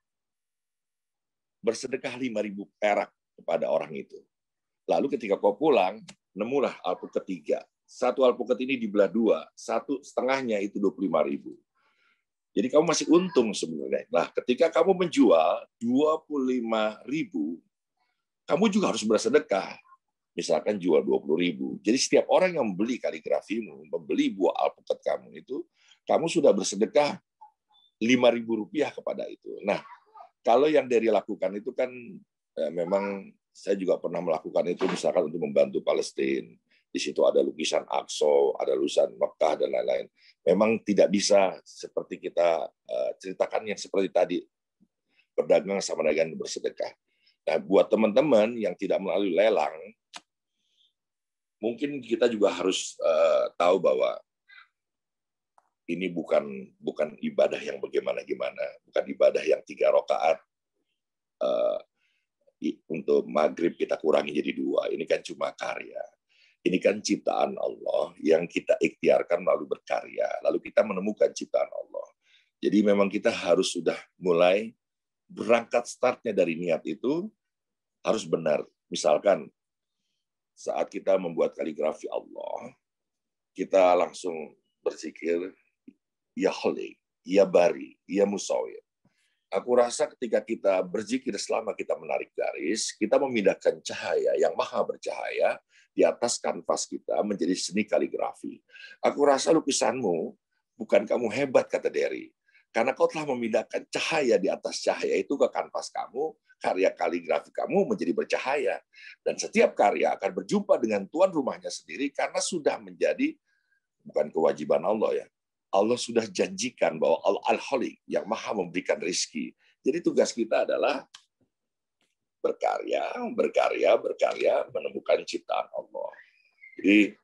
bersedekah 5.000 perak kepada orang itu. Lalu ketika kau pulang, nemulah alpukat 3. Satu alpukat ini dibelah 2, satu setengahnya itu 25.000. Jadi kamu masih untung sebenarnya. Nah, ketika kamu menjual 25.000, kamu juga harus bersedekah. Misalkan jual 20.000. Jadi setiap orang yang membeli kaligrafimu, membeli buah alpukat kamu itu, kamu sudah bersedekah 5.000 rupiah kepada itu. Nah, kalau yang Derry lakukan itu kan memang saya juga pernah melakukan itu misalkan untuk membantu Palestina. Di situ ada lukisan Aqsa, ada lukisan Mekah dan lain-lain. Memang tidak bisa seperti kita ceritakan yang seperti tadi berdagang sama dengan bersedekah. Nah, buat teman-teman yang tidak melalui lelang, mungkin kita juga harus tahu bahwa ini bukan ibadah yang bagaimana-gimana, bukan ibadah yang 3 rakaat. Untuk maghrib kita kurangi jadi 2. Ini kan cuma karya. Ini kan ciptaan Allah yang kita ikhtiarkan melalui berkarya. Lalu kita menemukan ciptaan Allah. Jadi memang kita harus sudah mulai berangkat startnya dari niat itu harus benar. Misalkan saat kita membuat kaligrafi Allah, kita langsung berzikir, Ya Khaliq, Ya Bari, Ya Musawwir. Aku rasa ketika kita berzikir selama kita menarik garis, kita memindahkan cahaya yang maha bercahaya di atas kanvas kita menjadi seni kaligrafi. Aku rasa lukisanmu bukan kamu hebat, kata Dery. Karena kau telah memindahkan cahaya di atas cahaya itu ke kanvas kamu, karya kaligrafi kamu menjadi bercahaya. Dan setiap karya akan berjumpa dengan tuan rumahnya sendiri karena sudah menjadi, bukan kewajiban Allah ya, Allah sudah janjikan bahwa Allah Al-Khaliq yang maha memberikan rezeki. Jadi tugas kita adalah berkarya, menemukan ciptaan Allah. Jadi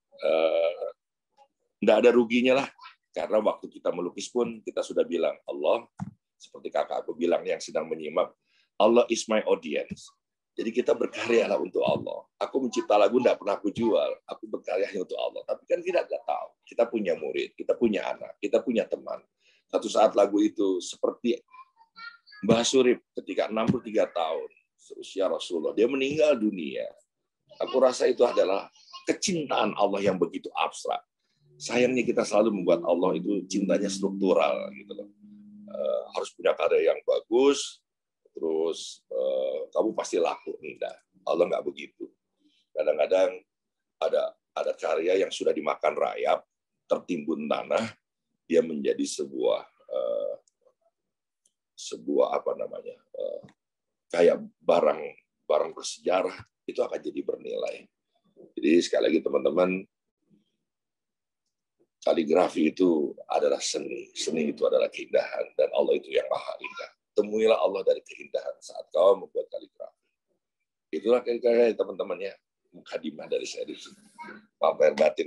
tidak ada ruginya lah. Karena waktu kita melukis pun kita sudah bilang, Allah, seperti kakak aku bilang yang sedang menyimak, Allah is my audience. Jadi kita berkaryalah untuk Allah. Aku mencipta lagu tidak pernah aku jual. Aku berkarya untuk Allah. Tapi kan kita tidak tahu. Kita punya murid, kita punya anak, kita punya teman. Satu saat lagu itu seperti Mbah Surip ketika 63 tahun. Seusia Rasulullah. Dia meninggal dunia. Aku rasa itu adalah kecintaan Allah yang begitu abstrak. Sayangnya kita selalu membuat Allah itu cintanya struktural. Gitu loh. Harus punya karya yang bagus, terus kamu pasti laku. Enggak, Allah nggak begitu. Kadang-kadang ada karya yang sudah dimakan rayap, tertimbun tanah, dia menjadi sebuah apa namanya, kayak barang bersejarah, itu akan jadi bernilai. Jadi sekali lagi teman-teman, kaligrafi itu adalah seni. Seni itu adalah keindahan, dan Allah itu yang maha indah. Temuilah Allah dari keindahan saat kau membuat kaligrafi. Itulah kira-kira teman-temannya, mukadimah dari saya di sini. Maaf batin.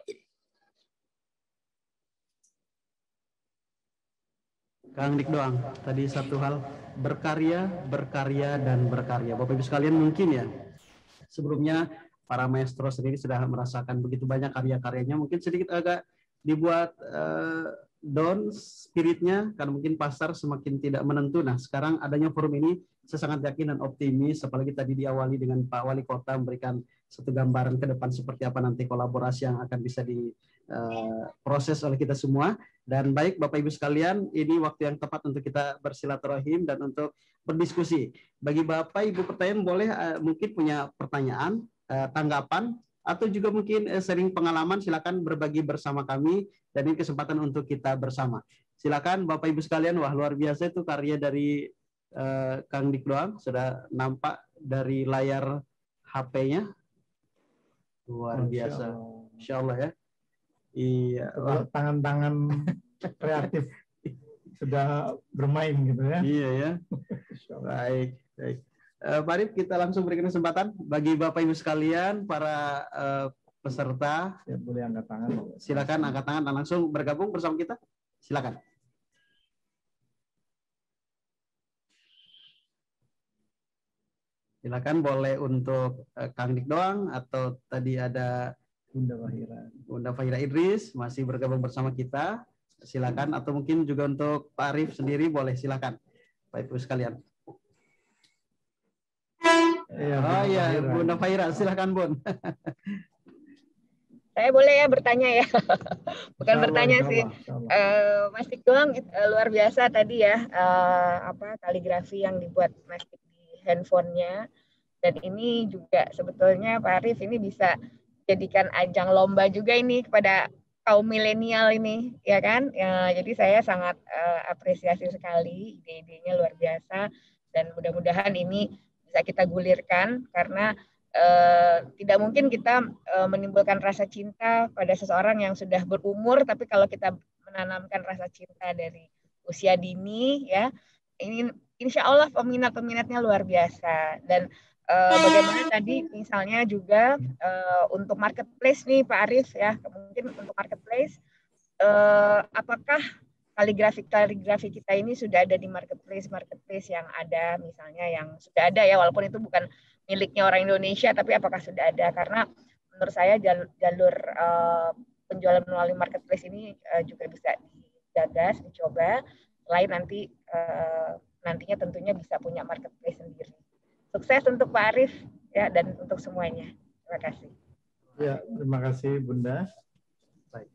Kang Dik doang. Tadi satu hal, berkarya, dan berkarya. Bapak Ibu sekalian mungkin ya, sebelumnya para maestro sendiri sudah merasakan begitu banyak karya-karyanya. Mungkin sedikit agak dibuat down spiritnya, karena mungkin pasar semakin tidak menentu. Nah, sekarang adanya forum ini, saya sangat yakin dan optimis, apalagi tadi diawali dengan Pak Wali Kota memberikan satu gambaran ke depan seperti apa nanti kolaborasi yang akan bisa diproses oleh kita semua. Dan baik Bapak Ibu sekalian, ini waktu yang tepat untuk kita bersilaturahim dan untuk berdiskusi. Bagi Bapak Ibu pertanyaan boleh mungkin punya pertanyaan, tanggapan, atau juga mungkin sharing pengalaman, silakan berbagi bersama kami, dan ini kesempatan untuk kita bersama. Silakan Bapak Ibu sekalian. Wah, luar biasa itu karya dari Kang Dik doang, sudah nampak dari layar HP-nya. Luar biasa. Insya Allah ya. Iya. Kalau tangan-tangan kreatif sudah bermain gitu ya. Iya ya. Baik. Pak Arif, kita langsung berikan kesempatan bagi Bapak Ibu sekalian, para peserta. Ya, boleh angkat tangan. Silakan angkat tangan dan langsung bergabung bersama kita. Silakan. Silakan, boleh untuk Kang Dik doang, atau tadi ada Bunda Fahira Idris masih bergabung bersama kita. Silakan, atau mungkin juga untuk Pak Arif sendiri boleh, silakan. Bapak Ibu sekalian. Oh iya, Bunda Fahira, silakan Bun. Saya boleh ya bertanya ya, bukan bertanya sih, Mas Dik doang luar biasa tadi ya, kaligrafi yang dibuat Mas Dik di handphonenya, dan ini juga sebetulnya Pak Arif ini bisa jadikan ajang lomba juga ini kepada kaum milenial ini, ya kan? Ya, jadi saya sangat apresiasi sekali, ide-idenya luar biasa, dan mudah-mudahan ini bisa kita gulirkan, karena tidak mungkin kita menimbulkan rasa cinta pada seseorang yang sudah berumur, tapi kalau kita menanamkan rasa cinta dari usia dini, ya, ini insya Allah peminat-peminatnya luar biasa. Dan bagaimana tadi misalnya juga untuk marketplace nih Pak Arif ya, mungkin untuk marketplace apakah kaligrafi kita ini sudah ada di marketplace yang ada, misalnya yang sudah ada ya, walaupun itu bukan miliknya orang Indonesia, tapi apakah sudah ada? Karena menurut saya jalur penjualan melalui marketplace ini juga bisa digagas, dicoba, selain nantinya tentunya bisa punya marketplace sendiri. Sukses untuk Pak Arief ya, dan untuk semuanya. Terima kasih. Ya, terima kasih Bunda. Baik,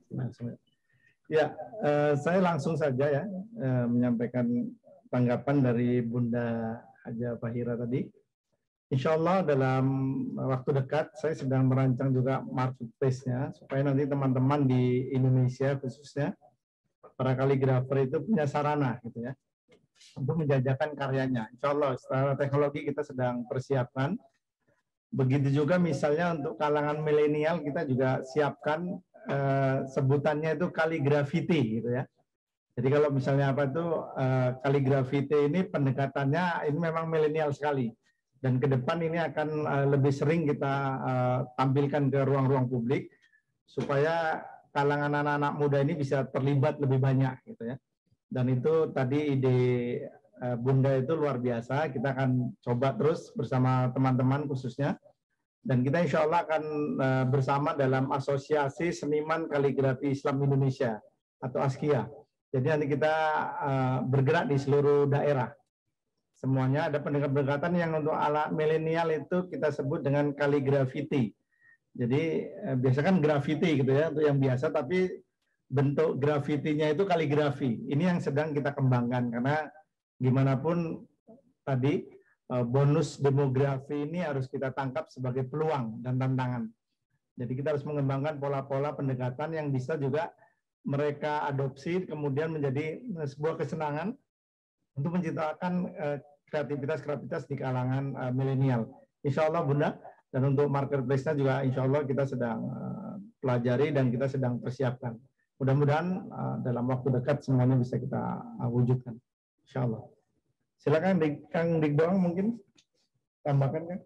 ya, saya langsung saja ya menyampaikan tanggapan dari Bunda Haja Fahira tadi. Insya Allah dalam waktu dekat saya sedang merancang juga marketplace-nya supaya nanti teman-teman di Indonesia khususnya para kaligrafer itu punya sarana gitu ya untuk menjajakan karyanya. Insya Allah secara teknologi kita sedang persiapkan. Begitu juga misalnya untuk kalangan milenial kita juga siapkan sebutannya itu kaligrafiti gitu ya. Jadi kalau misalnya apa itu kaligrafiti ini pendekatannya ini memang milenial sekali. Dan ke depan ini akan lebih sering kita tampilkan ke ruang-ruang publik supaya kalangan anak-anak muda ini bisa terlibat lebih banyak gitu ya. Dan itu tadi ide Bunda itu luar biasa. Kita akan coba terus bersama teman-teman khususnya. Dan kita insya Allah akan bersama dalam Asosiasi Seniman Kaligrafi Islam Indonesia atau ASKIA. Jadi nanti kita bergerak di seluruh daerah. Semuanya ada pendekatan yang untuk alat milenial itu kita sebut dengan kaligrafiti. Jadi biasa kan grafiti gitu ya, untuk yang biasa, tapi bentuk grafitinya itu kaligrafi. Ini yang sedang kita kembangkan karena gimana pun tadi bonus demografi ini harus kita tangkap sebagai peluang dan tantangan. Jadi kita harus mengembangkan pola-pola pendekatan yang bisa juga mereka adopsi kemudian menjadi sebuah kesenangan untuk menciptakan kreativitas di kalangan milenial. Insya Allah Bunda, dan untuk marketplace-nya juga insya Allah kita sedang pelajari dan kita sedang persiapkan. Mudah-mudahan dalam waktu dekat semuanya bisa kita wujudkan. Insya Allah. Silakan Kang Digdoang mungkin tambahkan kan?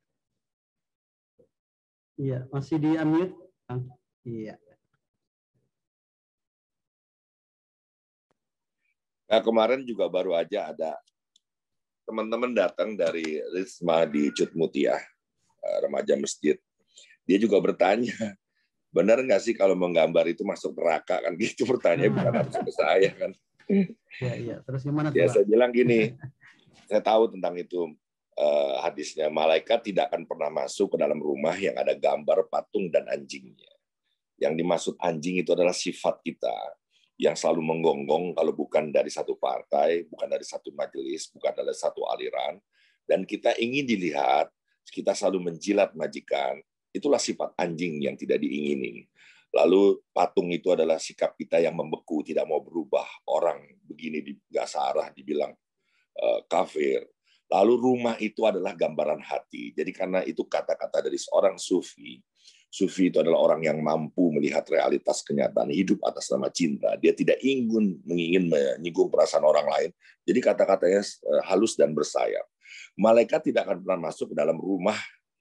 Iya, masih di unmute. Iya. Nah, kemarin juga baru aja ada teman-teman datang dari Risma di Cutmutia, remaja masjid. Dia juga bertanya, benar nggak sih kalau menggambar itu masuk neraka kan gitu pertanyaan, bukan harus ke saya kan. Iya. Terus gimana? Ya saya bilang gini, saya tahu tentang itu hadisnya, malaikat tidak akan pernah masuk ke dalam rumah yang ada gambar patung dan anjingnya. Yang dimaksud anjing itu adalah sifat kita yang selalu menggonggong kalau bukan dari satu partai, bukan dari satu majelis, bukan dari satu aliran, dan kita ingin dilihat, kita selalu menjilat majikan, itulah sifat anjing yang tidak diingini. Lalu patung itu adalah sikap kita yang membeku, tidak mau berubah. Orang begini nggak sarah dibilang kafir. Lalu rumah itu adalah gambaran hati. Jadi karena itu kata-kata dari seorang sufi. Sufi itu adalah orang yang mampu melihat realitas kenyataan hidup atas nama cinta. Dia tidak ingin menyinggung perasaan orang lain. Jadi kata-katanya halus dan bersayap. Malaikat tidak akan pernah masuk ke dalam rumah,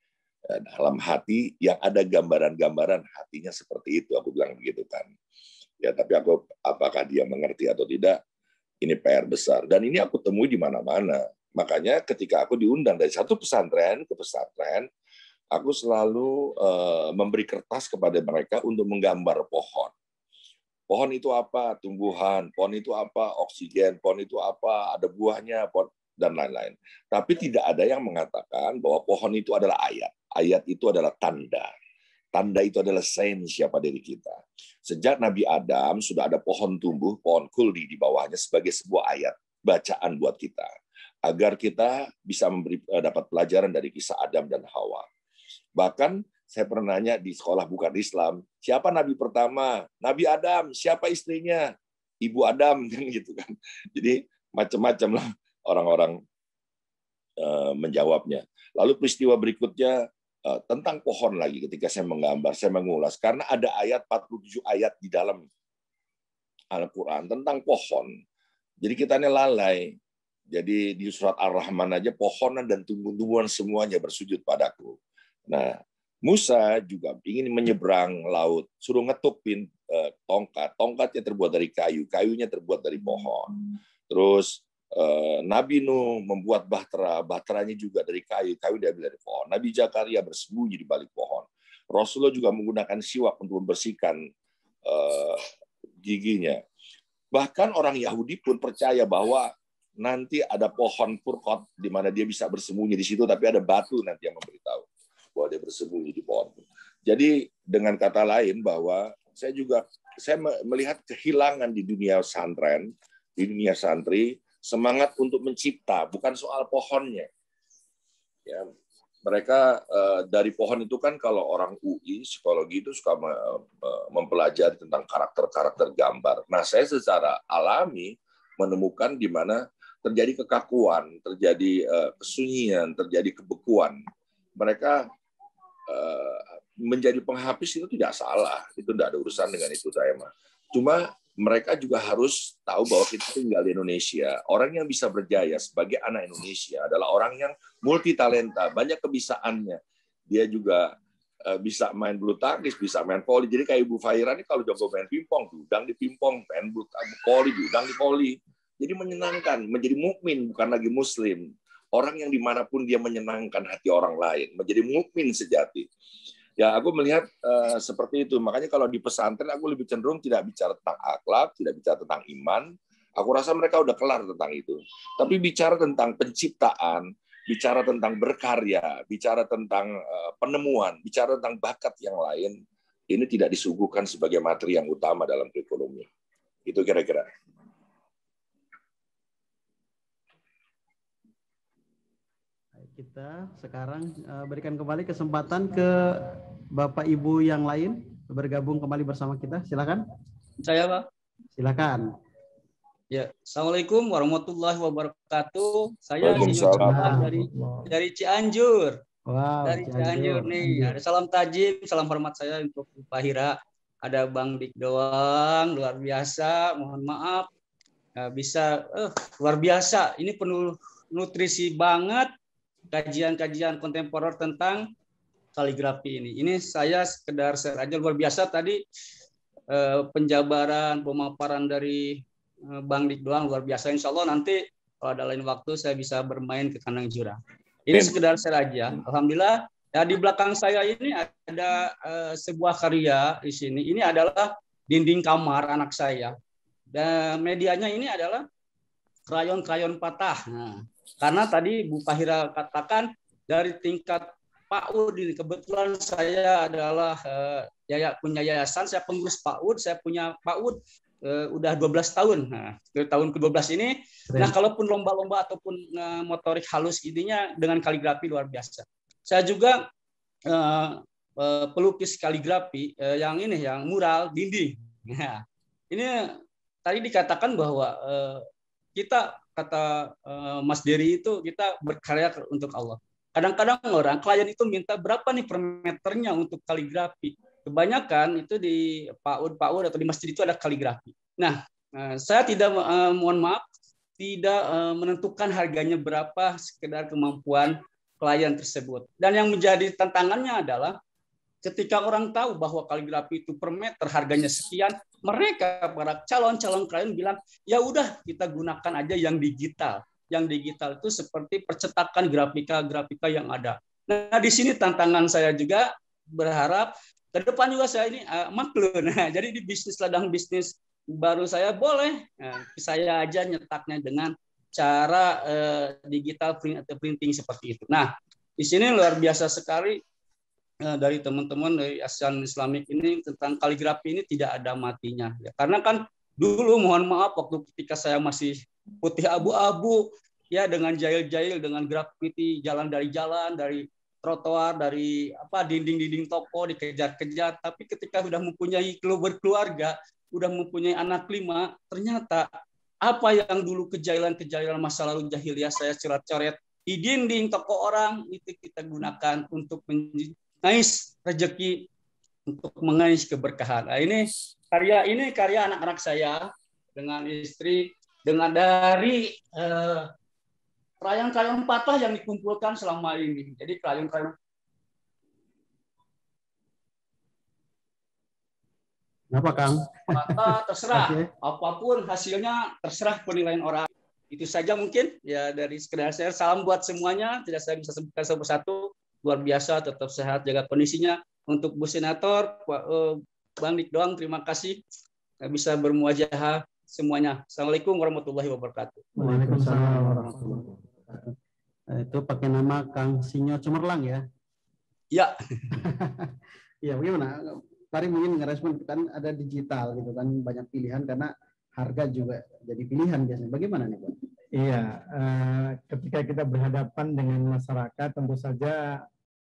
dalam hati yang ada gambaran-gambaran hatinya seperti itu. Aku bilang begitu kan. Ya, tapi apakah dia mengerti atau tidak? Ini PR besar. Dan ini aku temui di mana-mana. Makanya ketika aku diundang dari satu pesantren ke pesantren, aku selalu memberi kertas kepada mereka untuk menggambar pohon. Pohon itu apa? Tumbuhan. Pohon itu apa? Oksigen. Pohon itu apa? Ada buahnya, dan lain-lain. Tapi tidak ada yang mengatakan bahwa pohon itu adalah ayat. Ayat itu adalah tanda. Tanda itu adalah sign siapa diri kita. Sejak Nabi Adam sudah ada pohon tumbuh, pohon kuldi di bawahnya sebagai sebuah ayat. Bacaan buat kita. Agar kita bisa dapat pelajaran dari kisah Adam dan Hawa. Bahkan saya pernah nanya di sekolah bukan Islam, siapa nabi pertama? Nabi Adam. Siapa istrinya? Ibu Adam, kan gitu kan. Jadi macam-macam lah orang-orang menjawabnya. Lalu peristiwa berikutnya tentang pohon lagi ketika saya menggambar, saya mengulas karena ada ayat 47 ayat di dalam Al-Qur'an tentang pohon. Jadi kita ini lalai. Jadi di surat Ar-Rahman aja pohonan dan tumbuh-tumbuhan semuanya bersujud padaku. Nah, Musa juga ingin menyeberang laut, suruh ngetuk tongkat, tongkatnya terbuat dari kayu, kayunya terbuat dari pohon. Terus Nabi Nuh membuat bahtera, bahteranya juga dari kayu, kayu diambil dari pohon. Nabi Zakaria bersembunyi di balik pohon. Rasulullah juga menggunakan siwak untuk membersihkan giginya. Bahkan orang Yahudi pun percaya bahwa nanti ada pohon Furqat di mana dia bisa bersembunyi di situ, tapi ada batu nanti yang memberitahu bahwa dia bersembunyi di pohon. Jadi dengan kata lain bahwa saya melihat kehilangan di dunia pesantren, di dunia santri, semangat untuk mencipta, bukan soal pohonnya. Ya, mereka dari pohon itu kan kalau orang UI psikologi itu suka mempelajari tentang karakter-karakter gambar. Nah, saya secara alami menemukan di mana terjadi kekakuan, terjadi kesunyian, terjadi kebekuan. Mereka menjadi penghapus itu tidak salah, itu tidak ada urusan dengan itu saya mah. Cuma mereka juga harus tahu bahwa kita tinggal di Indonesia. Orang yang bisa berjaya sebagai anak Indonesia adalah orang yang multi talenta, banyak kebisaannya. Dia juga bisa main bulu tangkis, bisa main voli. Jadi kayak Ibu Fahira ini kalau jago main pingpong, diudang di pingpong, main bulu voli, diudang di voli. Jadi menyenangkan, menjadi mukmin bukan lagi muslim. Orang yang dimanapun dia menyenangkan hati orang lain, menjadi mukmin sejati. Ya, aku melihat seperti itu. Makanya kalau di pesantren aku lebih cenderung tidak bicara tentang akhlak, tidak bicara tentang iman. Aku rasa mereka udah kelar tentang itu. Tapi bicara tentang penciptaan, bicara tentang berkarya, bicara tentang penemuan, bicara tentang bakat yang lain, ini tidak disuguhkan sebagai materi yang utama dalam kurikulumnya. Itu kira-kira. Kita sekarang berikan kembali kesempatan ke Bapak Ibu yang lain bergabung kembali bersama kita. Silakan. Saya, Pak. Silakan. Ya, Assalamualaikum warahmatullahi wabarakatuh. Saya Sinyoman dari Cianjur. Wow, dari Cianjur nih. Ada salam tajim, salam hormat saya untuk Pak Hira. Ada Bang Dik doang, luar biasa. Mohon maaf, nggak bisa. Luar biasa. Ini penuh nutrisi banget. Kajian-kajian kontemporer tentang kaligrafi ini. Ini saya sekedar share aja, luar biasa tadi penjabaran, pemaparan dari Bang Dik doang, luar biasa. Insya Allah nanti kalau ada lain waktu saya bisa bermain ke kandang jurang. Ini sekedar share aja. Alhamdulillah. Ya, di belakang saya ini ada sebuah karya di sini. Ini adalah dinding kamar anak saya. Dan medianya ini adalah krayon-krayon patah. Nah, karena tadi Bu Fahira katakan dari tingkat PAUD ini, kebetulan saya adalah punya yayasan, saya pengurus PAUD, saya punya PAUD udah 12 tahun. Nah, dari tahun ke-12 ini, nah kalaupun lomba-lomba ataupun motorik halus ininya dengan kaligrafi luar biasa. Saya juga pelukis kaligrafi yang ini, yang mural dinding. Nah, ini tadi dikatakan bahwa kita kata Mas Dery itu kita berkarya untuk Allah. Kadang-kadang orang klien itu minta berapa nih per meternya untuk kaligrafi. Kebanyakan itu di PAUD atau di masjid itu ada kaligrafi. Nah, saya tidak mohon maaf tidak menentukan harganya berapa, sekedar kemampuan klien tersebut. Dan yang menjadi tantangannya adalah ketika orang tahu bahwa kaligrafi itu per meter harganya sekian, mereka para calon-calon klien bilang, ya udah kita gunakan aja yang digital. Yang digital itu seperti percetakan grafika yang ada. Nah, di sini tantangan saya juga berharap ke depan juga saya ini maklum. Nah, jadi di bisnis ladang bisnis baru saya boleh saya aja nyetaknya dengan cara digital print atau printing seperti itu. Nah, di sini luar biasa sekali dari teman-teman dari ASEAN Islamic ini tentang kaligrafi ini tidak ada matinya. Ya, karena kan dulu mohon maaf waktu ketika saya masih putih abu-abu ya dengan jahil-jahil dengan grafiti jalan dari trotoar dari dinding-dinding toko dikejar-kejar, tapi ketika sudah mempunyai keluarga, sudah mempunyai anak 5, ternyata apa yang dulu kejahilan masa lalu jahiliyah saya coret-coret di dinding toko orang itu kita gunakan untuk mengais rezeki, untuk mengais keberkahan. Nah, ini karya anak-anak saya dengan istri, dengan dari krayon-krayon patah yang dikumpulkan selama ini. Jadi krayon-krayon Kenapa, Kang? Maka terserah, Oke. apapun hasilnya terserah penilaian orang. Itu saja mungkin ya dari sekedar saya. Salam buat semuanya, tidak saya bisa sebutkan satu persatu. Luar biasa, tetap sehat, jaga kondisinya. Untuk Bu Senator, Bang Dik Doang, terima kasih bisa bermuajahah semuanya. Assalamualaikum warahmatullahi wabarakatuh. Waalaikumsalam warahmatullahi wabarakatuh. Itu pakai nama Kang Sinyo Cemerlang ya? Ya. Ya, bagaimana? Tadi mungkin ngerespon, kan ada digital gitu kan, banyak pilihan karena harga juga jadi pilihan biasanya. Bagaimana nih, Pak? Iya, ketika kita berhadapan dengan masyarakat, tentu saja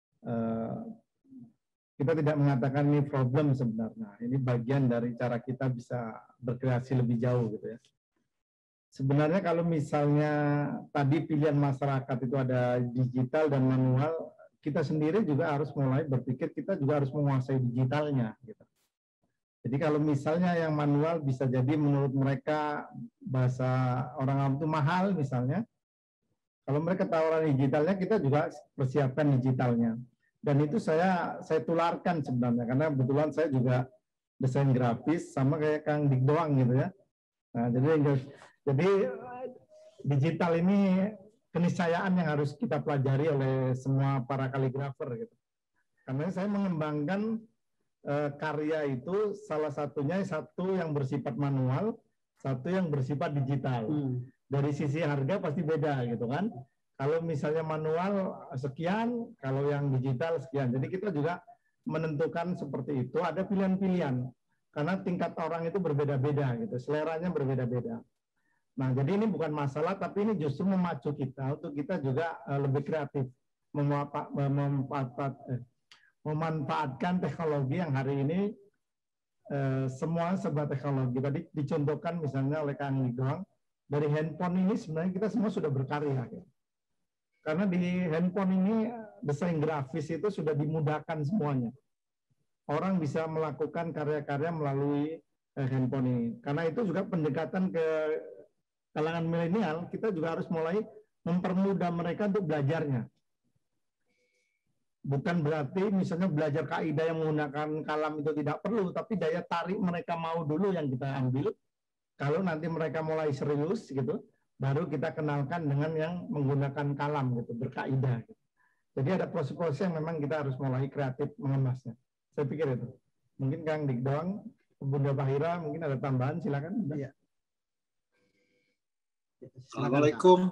kita tidak mengatakan ini problem sebenarnya. Ini bagian dari cara kita bisa berkreasi lebih jauh gitu ya. Sebenarnya kalau misalnya tadi pilihan masyarakat itu ada digital dan manual, kita sendiri juga harus mulai berpikir kita juga harus menguasai digitalnya gitu. Jadi kalau misalnya yang manual bisa jadi menurut mereka bahasa orang awam itu mahal misalnya. Kalau mereka tawaran digitalnya, kita juga persiapkan digitalnya. Dan itu saya tularkan sebenarnya karena kebetulan saya juga desain grafis sama kayak Kang Dik Doang gitu ya. Nah, jadi digital ini keniscayaan yang harus kita pelajari oleh semua para kaligrafer gitu. Karena saya mengembangkan karya itu salah satunya satu yang bersifat manual, satu yang bersifat digital. Dari sisi harga pasti beda gitu kan. Kalau misalnya manual sekian, kalau yang digital sekian. Jadi kita juga menentukan seperti itu, ada pilihan-pilihan. Karena tingkat orang itu berbeda-beda gitu, seleranya berbeda-beda. Nah, jadi ini bukan masalah, tapi ini justru memacu kita untuk kita juga lebih kreatif, memanfaatkan teknologi yang hari ini semua serba teknologi. Tadi dicontohkan misalnya oleh Kang Doang, dari handphone ini sebenarnya kita semua sudah berkarya. Gitu. Karena di handphone ini desain grafis itu sudah dimudahkan semuanya. Orang bisa melakukan karya-karya melalui handphone ini. Karena itu juga pendekatan ke kalangan milenial, kita juga harus mulai mempermudah mereka untuk belajarnya. Bukan berarti misalnya belajar kaidah yang menggunakan kalam itu tidak perlu, tapi daya tarik mereka mau dulu yang kita ambil. Kalau nanti mereka mulai serius gitu, baru kita kenalkan dengan yang menggunakan kalam gitu, berkaidah. Gitu. Jadi ada proses-proses yang memang kita harus mulai kreatif mengemasnya. Saya pikir itu. Mungkin Kang Dik Doang, Bunda Bahira, mungkin ada tambahan, silakan. Iya. Assalamualaikum.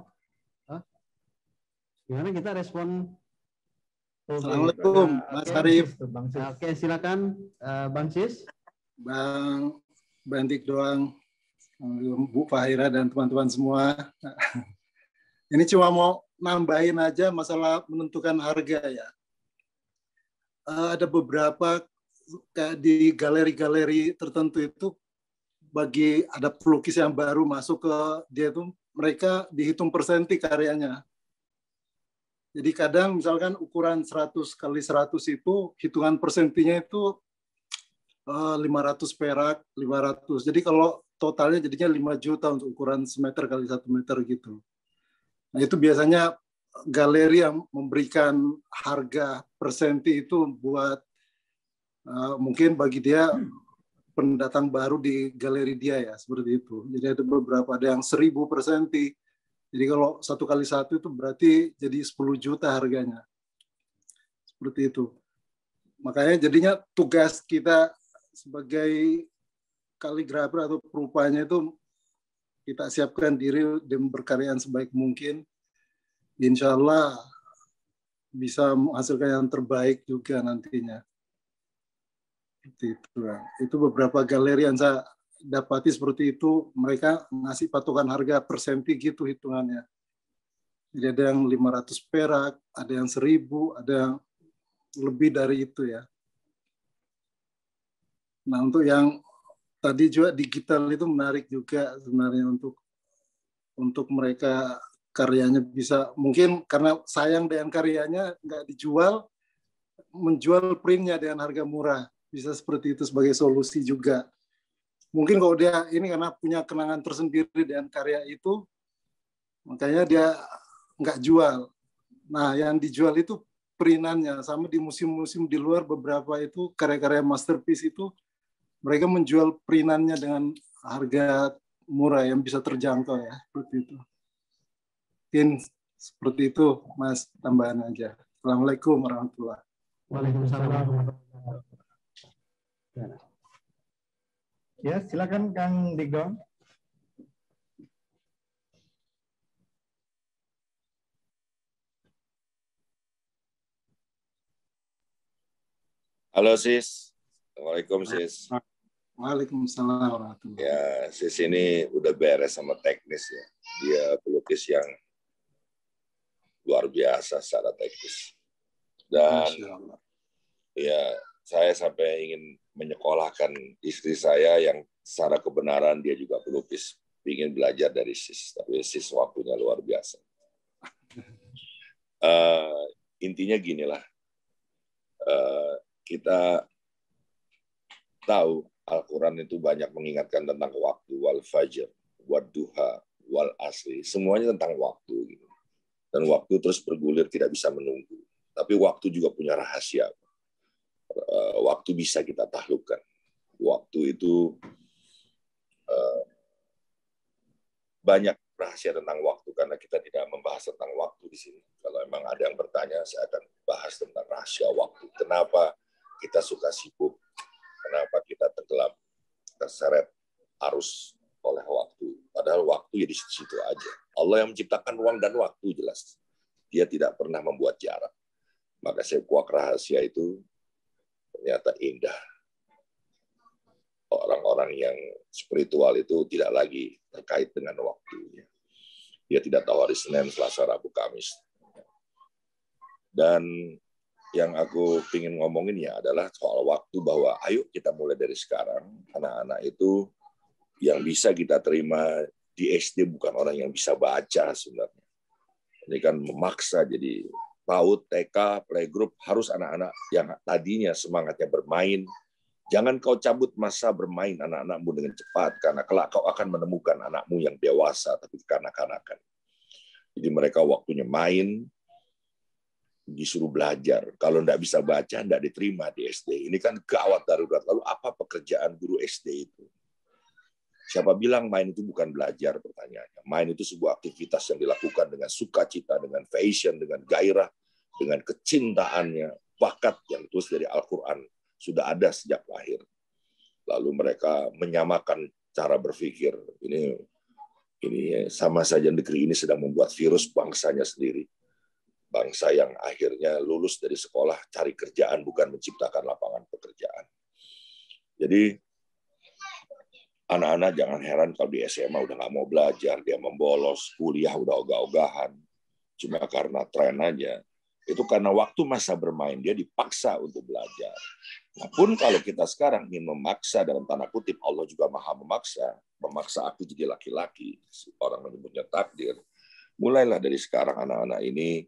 Gimana kita respon? Assalamualaikum, Mas Arif. Oke, silakan Bang Sis. Bang Dik Doang, Bu Fahira dan teman-teman semua. Ini cuma mau nambahin aja masalah menentukan harga ya. Ada beberapa kayak di galeri-galeri tertentu itu bagi ada pelukis yang baru masuk ke dia itu mereka dihitung persenti karyanya. Jadi kadang misalkan ukuran 100 kali 100 itu hitungan persentinya itu 500 perak, 500. Jadi kalau totalnya jadinya 5 juta untuk ukuran semeter kali 1 meter gitu. Nah itu biasanya galeri yang memberikan harga persenti itu buat mungkin bagi dia pendatang baru di galeri dia ya, seperti itu. Jadi ada beberapa, ada yang 1000 persenti. Jadi kalau 1 kali 1 itu berarti jadi 10 juta harganya. Seperti itu. Makanya jadinya tugas kita sebagai kaligrafer atau perupanya itu kita siapkan diri dan berkarya sebaik mungkin. Insya Allah bisa menghasilkan yang terbaik juga nantinya. Itu beberapa galeri yang saya dapati seperti itu, mereka ngasih patokan harga persenti gitu hitungannya. Jadi ada yang 500 perak, ada yang 1000, ada yang lebih dari itu ya. Nah untuk yang tadi juga digital itu menarik juga sebenarnya untuk mereka karyanya bisa, mungkin karena sayang dengan karyanya nggak dijual, menjual printnya dengan harga murah. Bisa seperti itu sebagai solusi juga. Mungkin kalau dia ini karena punya kenangan tersendiri dengan karya itu, makanya dia nggak jual. Nah, yang dijual itu printannya. Sama di museum-museum di luar beberapa itu karya-karya masterpiece itu mereka menjual perinannya dengan harga murah yang bisa terjangkau ya, seperti itu. Mungkin seperti itu, Mas, tambahan aja. Assalamualaikum warahmatullahi wabarakatuh. Waalaikumsalam. Ya, silakan Kang Digong. Halo Sis, Assalamualaikum Sis. Waalaikumsalam warahmatullahi wabarakatuh. Ya, Sis ini udah beres sama teknis ya. Dia pelukis yang luar biasa secara teknis. Dan ya, saya sampai ingin menyekolahkan istri saya yang secara kebenaran dia juga pelukis. Ingin belajar dari Sis, tapi Sis waktunya luar biasa. Intinya ginilah, kita tahu Al-Quran itu banyak mengingatkan tentang waktu, wal fajr, wad duha, wal asri, semuanya tentang waktu. Gitu. Dan waktu terus bergulir, tidak bisa menunggu. Tapi waktu juga punya rahasia. Waktu bisa kita taklukkan. Waktu itu banyak rahasia tentang waktu, karena kita tidak membahas tentang waktu di sini. Kalau memang ada yang bertanya, saya akan bahas tentang rahasia waktu. Kenapa kita suka sibuk? Kenapa kita tenggelam, terseret arus oleh waktu? Padahal waktu ya di situ aja. Allah yang menciptakan ruang dan waktu, jelas. Dia tidak pernah membuat jarak. Maka sebuah rahasia itu ternyata indah. Orang-orang yang spiritual itu tidak lagi terkait dengan waktunya. Dia tidak tahu hari Senin, Selasa, Rabu, Kamis. Dan yang aku ingin ngomongin ya adalah soal waktu, bahwa ayo kita mulai dari sekarang. Anak-anak itu yang bisa kita terima di SD bukan orang yang bisa baca sebenarnya. Ini kan memaksa jadi PAUD, TK, playgroup harus anak-anak yang tadinya semangatnya bermain. Jangan kau cabut masa bermain anak-anakmu dengan cepat, karena kelak kau akan menemukan anakmu yang dewasa tapi kekanak-kanakan. Jadi mereka waktunya main, disuruh belajar. Kalau tidak bisa baca, tidak diterima di SD. Ini kan gawat darurat. Lalu apa pekerjaan guru SD itu? Siapa bilang main itu bukan belajar? Pertanyaannya. Main itu sebuah aktivitas yang dilakukan dengan sukacita, dengan passion, dengan gairah, dengan kecintaannya, bakat yang terus dari Al-Quran sudah ada sejak lahir. Lalu mereka menyamakan cara berpikir. Ini sama saja negeri ini sedang membuat virus bangsanya sendiri. Bangsa yang akhirnya lulus dari sekolah cari kerjaan, bukan menciptakan lapangan pekerjaan. Jadi anak-anak jangan heran kalau di SMA udah nggak mau belajar, dia membolos, kuliah udah ogah-ogahan, cuma karena tren aja. Itu karena waktu masa bermain dia dipaksa untuk belajar. Nah pun kalau kita sekarang ingin memaksa dalam tanda kutip, Allah juga maha memaksa aku jadi laki-laki. Orang menyebutnya takdir. Mulailah dari sekarang anak-anak ini.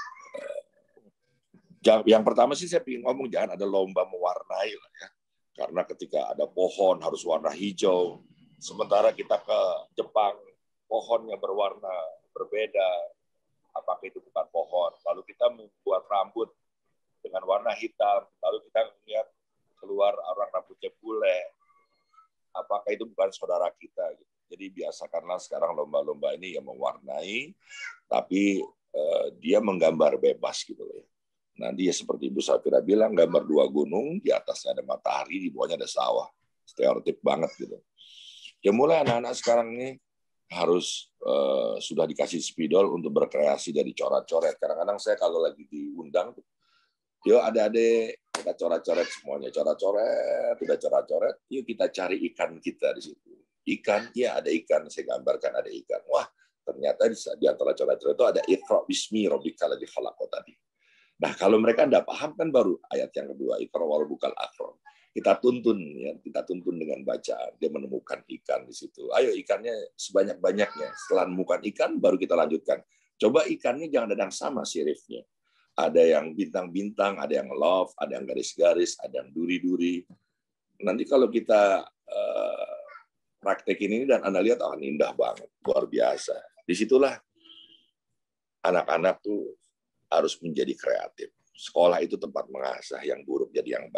Yang pertama sih saya ingin ngomong, jangan ada lomba mewarnai lah ya. Karena ketika ada pohon harus warna hijau, sementara kita ke Jepang pohonnya berwarna berbeda, apakah itu bukan pohon? Lalu kita membuat rambut dengan warna hitam, lalu kita melihat keluar orang rambutnya bule, apakah itu bukan saudara kita? Jadi biasakanlah sekarang lomba-lomba ini yang mewarnai, tapi dia menggambar bebas gitu ya. Nanti ya seperti Ibu Safira bilang, gambar 2 gunung, di atasnya ada matahari, di bawahnya ada sawah. Stereotip banget gitu. Ya mulai anak-anak sekarang ini harus sudah dikasih spidol untuk berkreasi dari coret-coret. Kadang-kadang saya kalau lagi diundang, yuk adik-adik, kita coret-coret semuanya. Coret-coret, udah coret-coret, yuk kita cari ikan kita di situ. Ikan, ya ada ikan, saya gambarkan ada ikan. Wah, ternyata di antara coret-coret itu ada Iqra bismi rabbikal ladzi khalaq tadi. Nah, kalau mereka tidak paham kan baru ayat yang kedua, Iqra wa rabbukal akram. Kita tuntun dengan bacaan. Dia menemukan ikan di situ. Ayo ikannya sebanyak-banyaknya. Setelah menemukan ikan, baru kita lanjutkan. Coba ikannya jangan ada yang sama sirifnya. Ada yang bintang-bintang, ada yang love, ada yang garis-garis, ada yang duri-duri. Nanti kalau kita praktekin ini dan Anda lihat, oh indah banget, luar biasa. Disitulah anak-anak tuh harus menjadi kreatif. Sekolah itu tempat mengasah yang buruk jadi yang baik.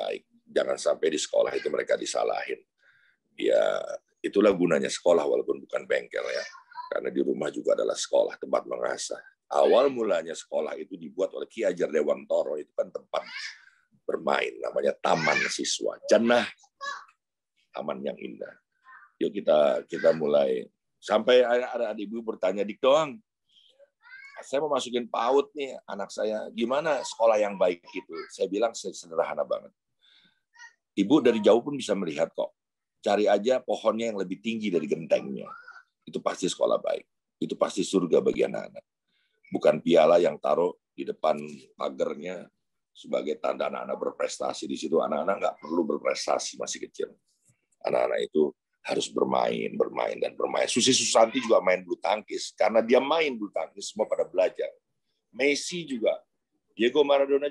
Jangan sampai di sekolah itu mereka disalahin. Ya, itulah gunanya sekolah walaupun bukan bengkel ya. Karena di rumah juga adalah sekolah, tempat mengasah. Awal mulanya sekolah itu dibuat oleh Ki Hajar Dewantoro, itu kan tempat bermain, namanya taman siswa. Jannah, taman yang indah. Yuk kita mulai. Sampai ada ibu bertanya, Dik doang, saya mau masukin PAUD nih anak saya, gimana sekolah yang baik itu? Saya bilang sederhana banget. Ibu dari jauh pun bisa melihat kok. Cari aja pohonnya yang lebih tinggi dari gentengnya. Itu pasti sekolah baik. Itu pasti surga bagi anak-anak. Bukan piala yang taruh di depan pagernya sebagai tanda anak-anak berprestasi. Di situ anak-anak nggak perlu berprestasi masih kecil. Anak-anak itu harus bermain. Susi Susanti juga main bulu tangkis. Karena dia main bulu tangkis, semua pada belajar. Messi juga. Diego Maradona